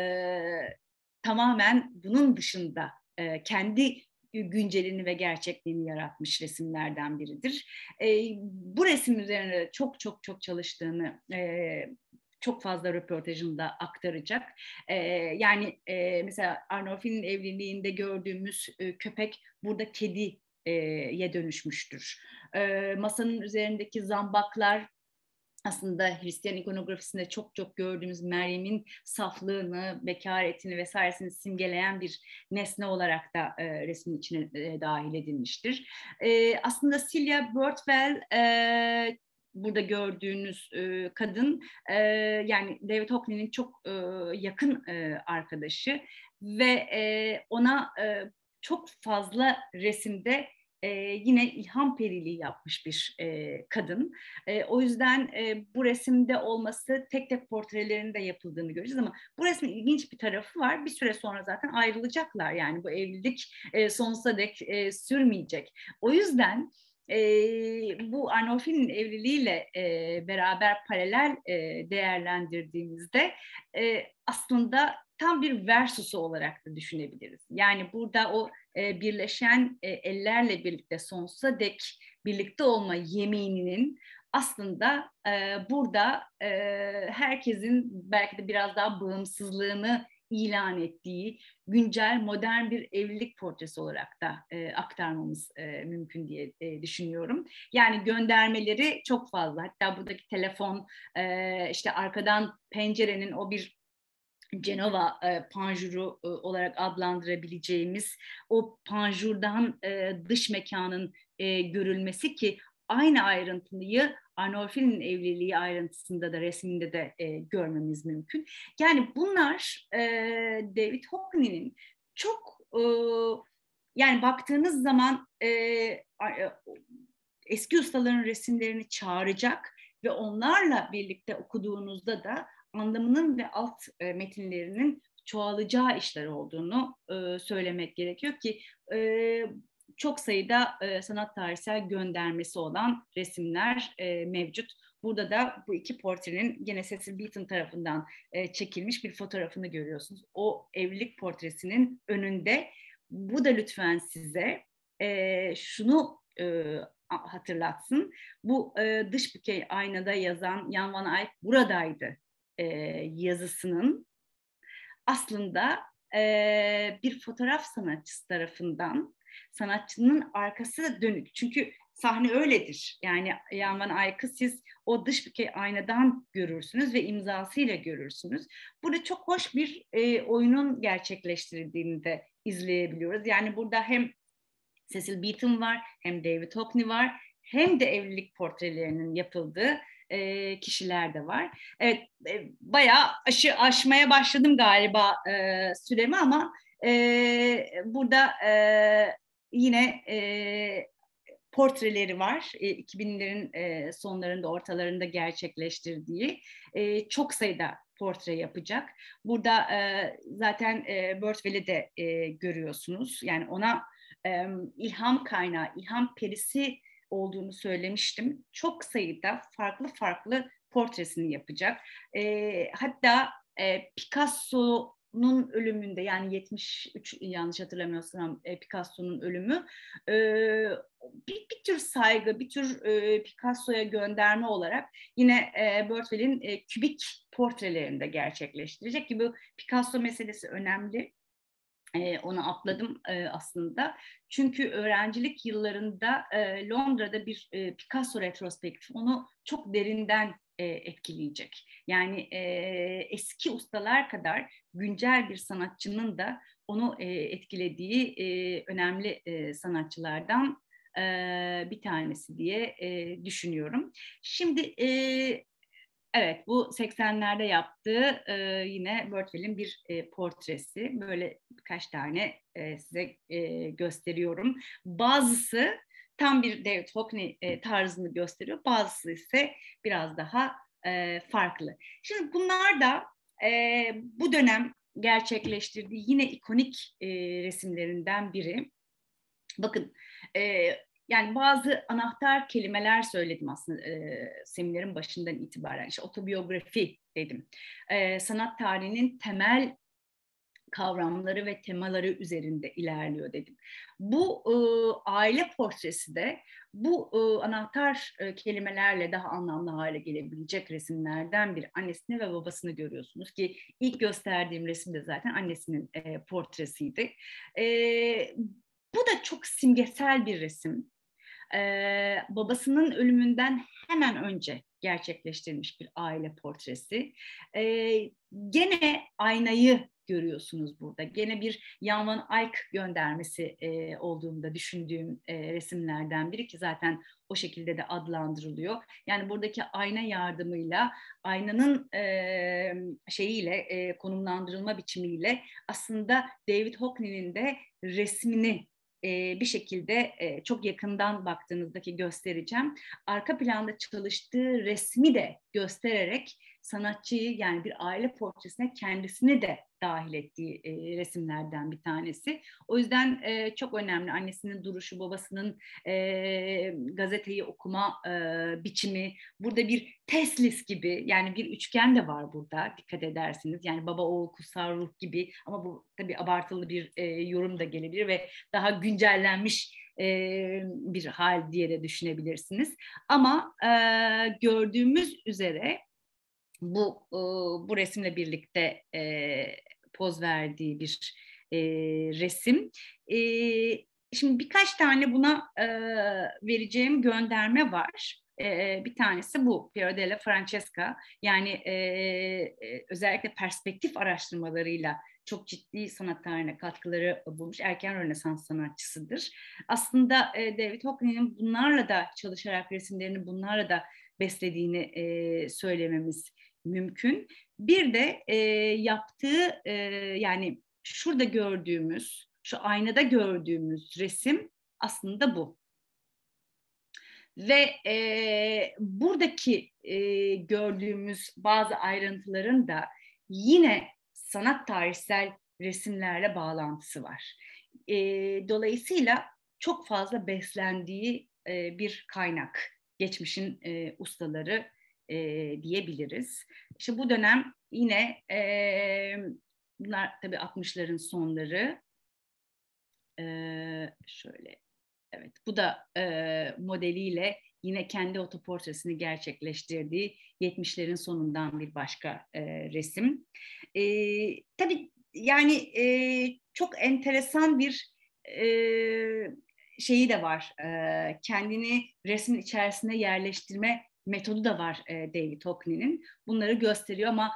tamamen bunun dışında kendi güncelini ve gerçekliğini yaratmış resimlerden biridir. Bu resim üzerine çok çok çok çalıştığını çok fazla röportajında aktaracak. Yani mesela Arnolfi'nin evliliğinde gördüğümüz köpek burada kediye dönüşmüştür. Masanın üzerindeki zambaklar aslında Hristiyan ikonografisinde çok çok gördüğümüz Meryem'in saflığını, bekaretini vesairesini simgeleyen bir nesne olarak da resmin içine dahil edilmiştir. Aslında Celia Birtwell burada gördüğünüz kadın yani David Hockney'nin çok yakın arkadaşı ve ona çok fazla resimde yine ilham periliği yapmış bir kadın. O yüzden bu resimde olması tek tek portrelerinde yapıldığını göreceğiz ama bu resmin ilginç bir tarafı var. Bir süre sonra zaten ayrılacaklar. Yani bu evlilik sonsuza dek sürmeyecek. O yüzden bu Arnolfi'nin evliliğiyle beraber paralel değerlendirdiğimizde aslında tam bir versusu olarak da düşünebiliriz. Yani burada o birleşen ellerle birlikte sonsuza dek birlikte olma yemininin aslında burada herkesin belki de biraz daha bağımsızlığını ilan ettiği güncel modern bir evlilik portresi olarak da aktarmamız mümkün diye düşünüyorum. Yani göndermeleri çok fazla. Hatta buradaki telefon, işte arkadan pencerenin o bir Cenova panjuru olarak adlandırabileceğimiz o panjurdan dış mekanın görülmesi ki aynı ayrıntıyı Arnolfi'nin evliliği ayrıntısında da resminde de görmemiz mümkün. Yani bunlar David Hockney'nin çok yani baktığınız zaman eski ustaların resimlerini çağıracak ve onlarla birlikte okuduğunuzda da anlamının ve alt metinlerinin çoğalacağı işler olduğunu söylemek gerekiyor ki çok sayıda sanat tarihsel göndermesi olan resimler mevcut. Burada da bu iki portrenin gene Cecil Beaton tarafından çekilmiş bir fotoğrafını görüyorsunuz. O evlilik portresinin önünde. Bu da lütfen size şunu hatırlatsın. Bu dış bükey aynada yazan Jan van Eyck buradaydı yazısının aslında bir fotoğraf sanatçısı tarafından sanatçının arkası dönük. Çünkü sahne öyledir. Yani Jan van Eyck'ı siz o dış bükey aynadan görürsünüz ve imzasıyla görürsünüz. Burada çok hoş bir oyunun gerçekleştirildiğini de izleyebiliyoruz. Yani burada hem Cecil Beaton var, hem David Hockney var, hem de evlilik portrelerinin yapıldığı kişiler de var. Evet, bayağı aşmaya başladım galiba süremi ama burada yine portreleri var. 2000'lerin sonlarında, ortalarında gerçekleştirdiği çok sayıda portre yapacak. Burada zaten Birtwell'i de görüyorsunuz. Yani ona ilham kaynağı, ilham perisi olduğunu söylemiştim. Çok sayıda farklı farklı portresini yapacak. Hatta Picasso'nun ölümünde yani 73 yanlış hatırlamıyorsam Picasso'nun ölümü bir tür saygı, bir tür Picasso'ya gönderme olarak yine Birtwell'in kübik portrelerini de gerçekleştirecek ki bu Picasso meselesi önemli. Onu atladım aslında. Çünkü öğrencilik yıllarında Londra'da bir Picasso retrospektif onu çok derinden etkileyecek. Yani eski ustalar kadar güncel bir sanatçının da onu etkilediği önemli sanatçılardan bir tanesi diye düşünüyorum. Şimdi evet, bu 80'lerde yaptığı yine Birtwell'in bir portresi. Böyle birkaç tane size gösteriyorum. Bazısı tam bir David Hockney tarzını gösteriyor. Bazısı ise biraz daha farklı. Şimdi bunlar da bu dönem gerçekleştirdiği yine ikonik resimlerinden biri. Bakın yani bazı anahtar kelimeler söyledim aslında seminerin başından itibaren. İşte otobiyografi dedim. Sanat tarihinin temel kavramları ve temaları üzerinde ilerliyor dedim. Bu aile portresi de bu anahtar kelimelerle daha anlamlı hale gelebilecek resimlerden biri. Annesini ve babasını görüyorsunuz ki ilk gösterdiğim resim de zaten annesinin portresiydi. Bu da çok simgesel bir resim. Babasının ölümünden hemen önce gerçekleştirilmiş bir aile portresi. Gene aynayı görüyorsunuz burada. Gene bir Jan van Eyck göndermesi olduğunda düşündüğüm resimlerden biri ki zaten o şekilde de adlandırılıyor. Yani buradaki ayna yardımıyla, aynanın konumlandırılma biçimiyle aslında David Hockney'nin de resmini bir şekilde çok yakından baktığınızdaki göstereceğim. Arka planda çalıştığı resmi de göstererek sanatçıyı yani bir aile portresine kendisini de dahil ettiği resimlerden bir tanesi. O yüzden çok önemli annesinin duruşu, babasının gazeteyi okuma biçimi. Burada bir teslis gibi yani bir üçgen de var burada dikkat edersiniz. Yani baba oğul kutsal ruh gibi ama bu tabii abartılı bir yorum da gelebilir ve daha güncellenmiş bir hal diye de düşünebilirsiniz. Ama gördüğümüz üzere bu resimle birlikte poz verdiği bir resim. Şimdi birkaç tane buna vereceğim gönderme var. Bir tanesi bu Piero della Francesca yani özellikle perspektif araştırmalarıyla çok ciddi sanat tarihine katkıları bulmuş erken Rönesans sanatçısıdır. Aslında David Hockney'nin bunlarla da çalışarak resimlerini bunlarla da beslediğini söylememiz mümkün. Bir de yaptığı yani şurada gördüğümüz, şu aynada gördüğümüz resim aslında bu. Ve buradaki gördüğümüz bazı ayrıntıların da yine sanat tarihsel resimlerle bağlantısı var. Dolayısıyla çok fazla beslendiği bir kaynak. Geçmişin ustaları diyebiliriz. İşte bu dönem yine bunlar tabii 60'ların sonları. Şöyle, evet, bu da modeliyle yine kendi otoportresini gerçekleştirdiği 70'lerin sonundan bir başka resim. Tabii yani çok enteresan bir şeyi de var. Kendini resmin içerisine yerleştirme metodu da var David Hockney'nin. Bunları gösteriyor ama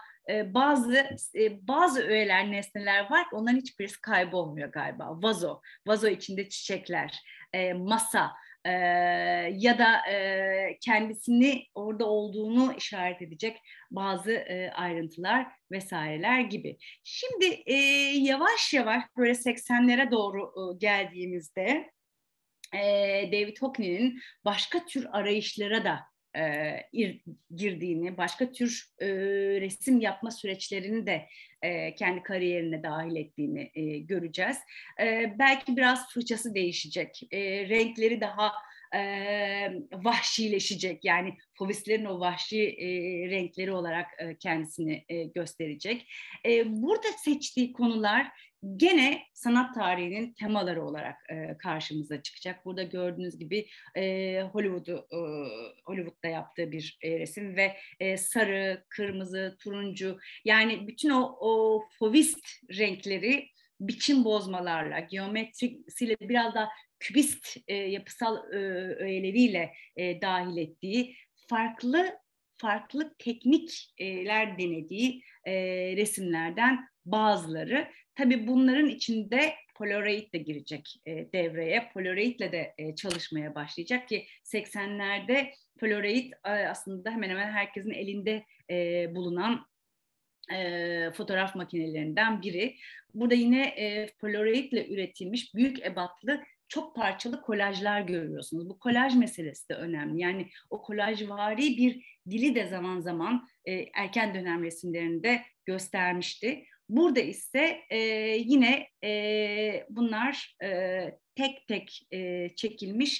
bazı öğeler, nesneler var. Onların hiçbirisi kaybolmuyor galiba. Vazo içinde çiçekler, masa ya da kendisini orada olduğunu işaret edecek bazı ayrıntılar vesaireler gibi. Şimdi yavaş yavaş böyle 80'lere doğru geldiğimizde David Hockney'nin başka tür arayışlara da girdiğini, başka tür resim yapma süreçlerini de kendi kariyerine dahil ettiğini göreceğiz. Belki biraz fırçası değişecek, renkleri daha vahşileşecek. Yani Fauvistlerin o vahşi renkleri olarak kendisini gösterecek. Burada seçtiği konular gene sanat tarihinin temaları olarak karşımıza çıkacak. Burada gördüğünüz gibi Hollywood'da yaptığı bir resim ve sarı, kırmızı, turuncu yani bütün o Fauvist renkleri biçim bozmalarla, geometrisiyle biraz da kübist yapısal öğeleriyle dahil ettiği farklı teknikler denediği resimlerden bazıları. Tabii bunların içinde Polaroid de girecek devreye. Polaroid'le de çalışmaya başlayacak ki 80'lerde Polaroid aslında hemen hemen herkesin elinde bulunan fotoğraf makinelerinden biri. Burada yine Polaroid ile üretilmiş büyük ebatlı çok parçalı kolajlar görüyorsunuz. Bu kolaj meselesi de önemli. Yani o kolajvari bir dili de zaman zaman erken dönem resimlerinde göstermişti. Burada ise bunlar tek tek çekilmiş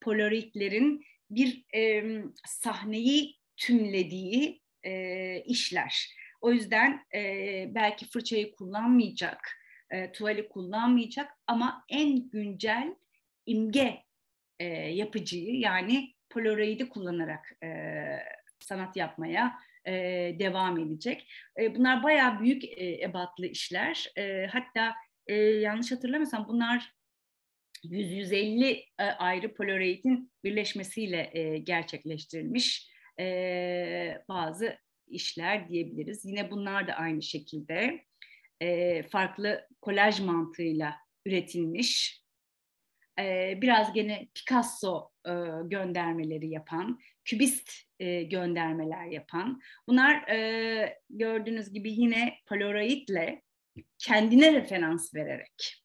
Polaroidlerin bir sahneyi tümlediği işler. O yüzden belki fırçayı kullanmayacak, tuvali kullanmayacak ama en güncel imge yapıcıyı, yani Polaroid'i kullanarak sanat yapmaya devam edecek. Bunlar bayağı büyük ebatlı işler. Hatta yanlış hatırlamıyorsam bunlar 100-150 ayrı Polaroid'in birleşmesiyle gerçekleştirilmiş bazı işler diyebiliriz. Yine bunlar da aynı şekilde farklı kolaj mantığıyla üretilmiş. Biraz gene Picasso göndermeleri yapan, kübist göndermeler yapan. Bunlar gördüğünüz gibi yine Polaroid'le kendine referans vererek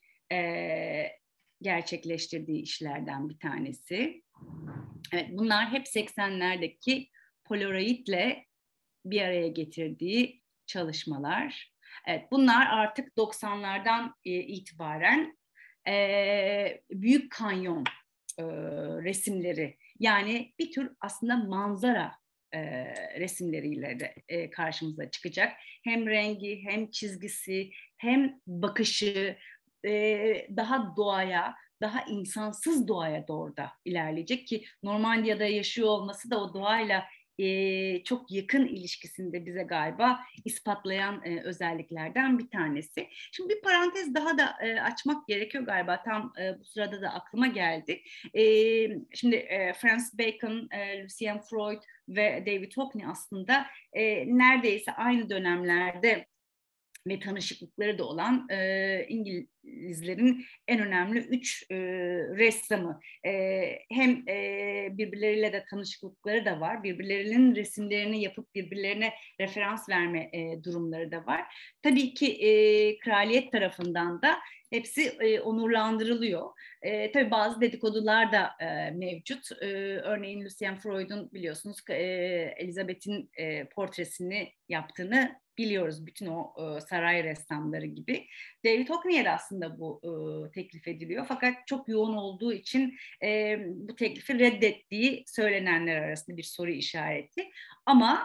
gerçekleştirdiği işlerden bir tanesi. Evet, bunlar hep 80'lerdeki Polaroid'le bir araya getirdiği çalışmalar. Evet, bunlar artık 90'lardan itibaren Büyük Kanyon resimleri, yani bir tür aslında manzara resimleriyle de karşımıza çıkacak. Hem rengi, hem çizgisi, hem bakışı daha doğaya, daha insansız doğaya doğru da ilerleyecek ki Normandiya'da yaşıyor olması da o doğayla çok yakın ilişkisinde bize galiba ispatlayan özelliklerden bir tanesi. Şimdi bir parantez daha da açmak gerekiyor galiba. Tam bu sırada da aklıma geldi. Şimdi Francis Bacon, Lucian Freud ve David Hockney aslında neredeyse aynı dönemlerde ve tanışıklıkları da olan İngilizlerin en önemli 3 ressamı. Hem birbirleriyle de tanışıklıkları da var. Birbirlerinin resimlerini yapıp birbirlerine referans verme durumları da var. Tabii ki kraliyet tarafından da hepsi onurlandırılıyor. Tabii bazı dedikodular da mevcut. Örneğin Lucian Freud'un biliyorsunuz Elizabeth'in portresini yaptığını biliyoruz, bütün o saray ressamları gibi. David Hockney'e de aslında bu teklif ediliyor. Fakat çok yoğun olduğu için bu teklifi reddettiği söylenenler arasında bir soru işareti. Ama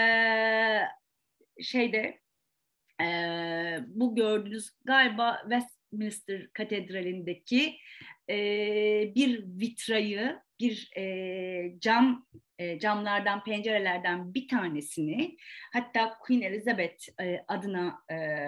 bu gördüğünüz galiba Westminster Katedrali'ndeki bir vitrayı, bir camlardan, pencerelerden bir tanesini, hatta Queen Elizabeth adına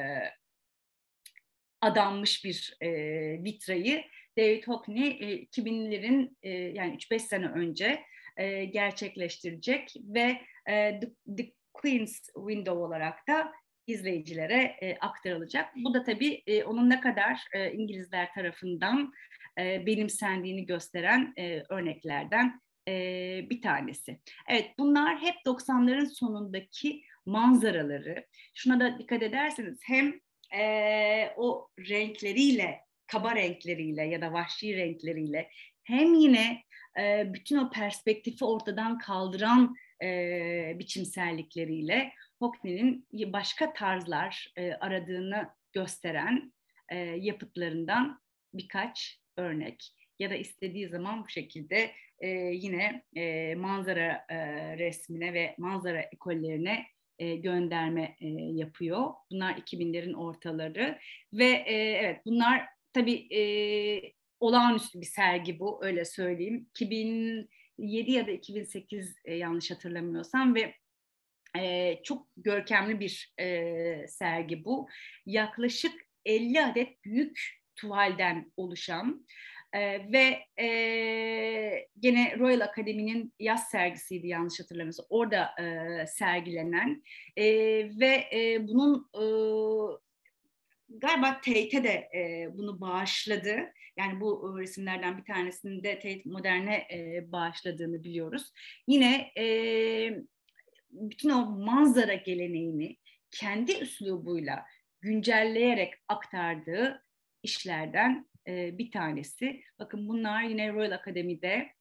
adanmış bir vitrayı David Hockney 2000'lerin yani 3-5 sene önce gerçekleştirecek ve The Queen's Window olarak da izleyicilere aktarılacak. Bu da tabii onun ne kadar İngilizler tarafından benimsendiğini gösteren örneklerden bir tanesi. Evet, bunlar hep 90'ların sonundaki manzaraları. Şuna da dikkat ederseniz hem o renkleriyle, kaba renkleriyle ya da vahşi renkleriyle, hem yine bütün o perspektifi ortadan kaldıran biçimsellikleriyle Hockney'nin başka tarzlar aradığını gösteren yapıtlarından birkaç örnek. Ya da istediği zaman bu şekilde yine manzara resmine ve manzara ekollerine gönderme yapıyor. Bunlar 2000'lerin ortaları ve evet, bunlar tabii olağanüstü bir sergi bu, öyle söyleyeyim. 2007 ya da 2008 yanlış hatırlamıyorsam ve çok görkemli bir sergi bu. Yaklaşık 50 adet büyük tuvalden oluşan ve gene Royal Academy'nin yaz sergisiydi yanlış hatırlamıyorsam. Orada sergilenen ve bunun galiba Tate'e de bunu bağışladı. Yani bu resimlerden bir tanesini de Tate Modern'e bağışladığını biliyoruz. Yine bütün o manzara geleneğini kendi üslubuyla güncelleyerek aktardığı işlerden bir tanesi. Bakın bunlar yine Royal Academy'de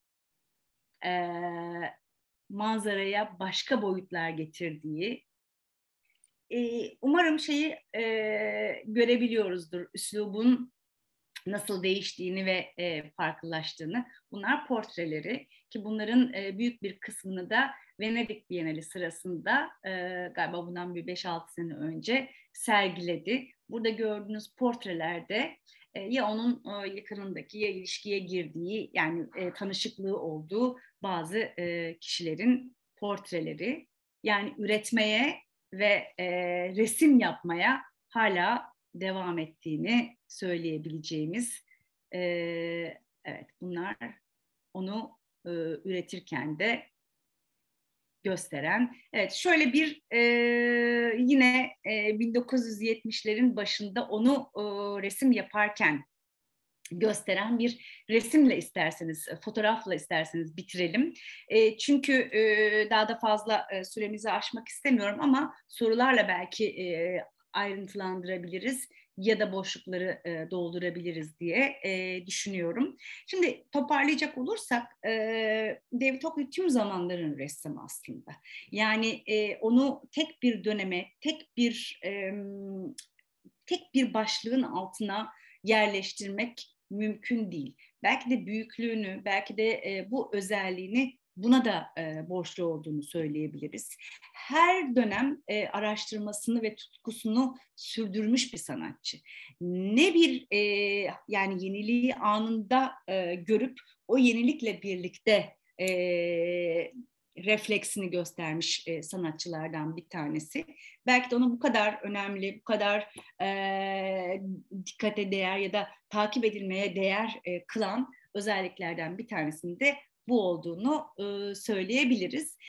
manzaraya başka boyutlar getirdiği. Umarım şeyi görebiliyoruzdur, üslubun nasıl değiştiğini ve farklılaştığını. Bunlar portreleri ki bunların büyük bir kısmını da Venedik Bienali sırasında galiba bundan bir 5-6 sene önce sergiledi. Burada gördüğünüz portrelerde ya onun yakınındaki ya ilişkiye girdiği yani tanışıklığı olduğu bazı kişilerin portreleri. Yani üretmeye ve resim yapmaya hala devam ettiğini söyleyebileceğimiz evet bunlar onu üretirken de gösteren. Evet şöyle bir yine 1970'lerin başında onu resim yaparken gösteren bir resimle isterseniz, fotoğrafla isterseniz bitirelim. Çünkü daha da fazla süremizi aşmak istemiyorum ama sorularla belki ayrıntılandırabiliriz ya da boşlukları doldurabiliriz diye düşünüyorum. Şimdi toparlayacak olursak David Hockney tüm zamanların ressamı aslında. Yani onu tek bir döneme, tek bir başlığın altına yerleştirmek mümkün değil. Belki de büyüklüğünü, belki de bu özelliğini buna da borçlu olduğunu söyleyebiliriz. Her dönem araştırmasını ve tutkusunu sürdürmüş bir sanatçı. Ne bir yani yeniliği anında görüp o yenilikle birlikte refleksini göstermiş sanatçılardan bir tanesi. Belki de onu bu kadar önemli, bu kadar dikkate değer ya da takip edilmeye değer kılan özelliklerden bir tanesinin de bu olduğunu söyleyebiliriz.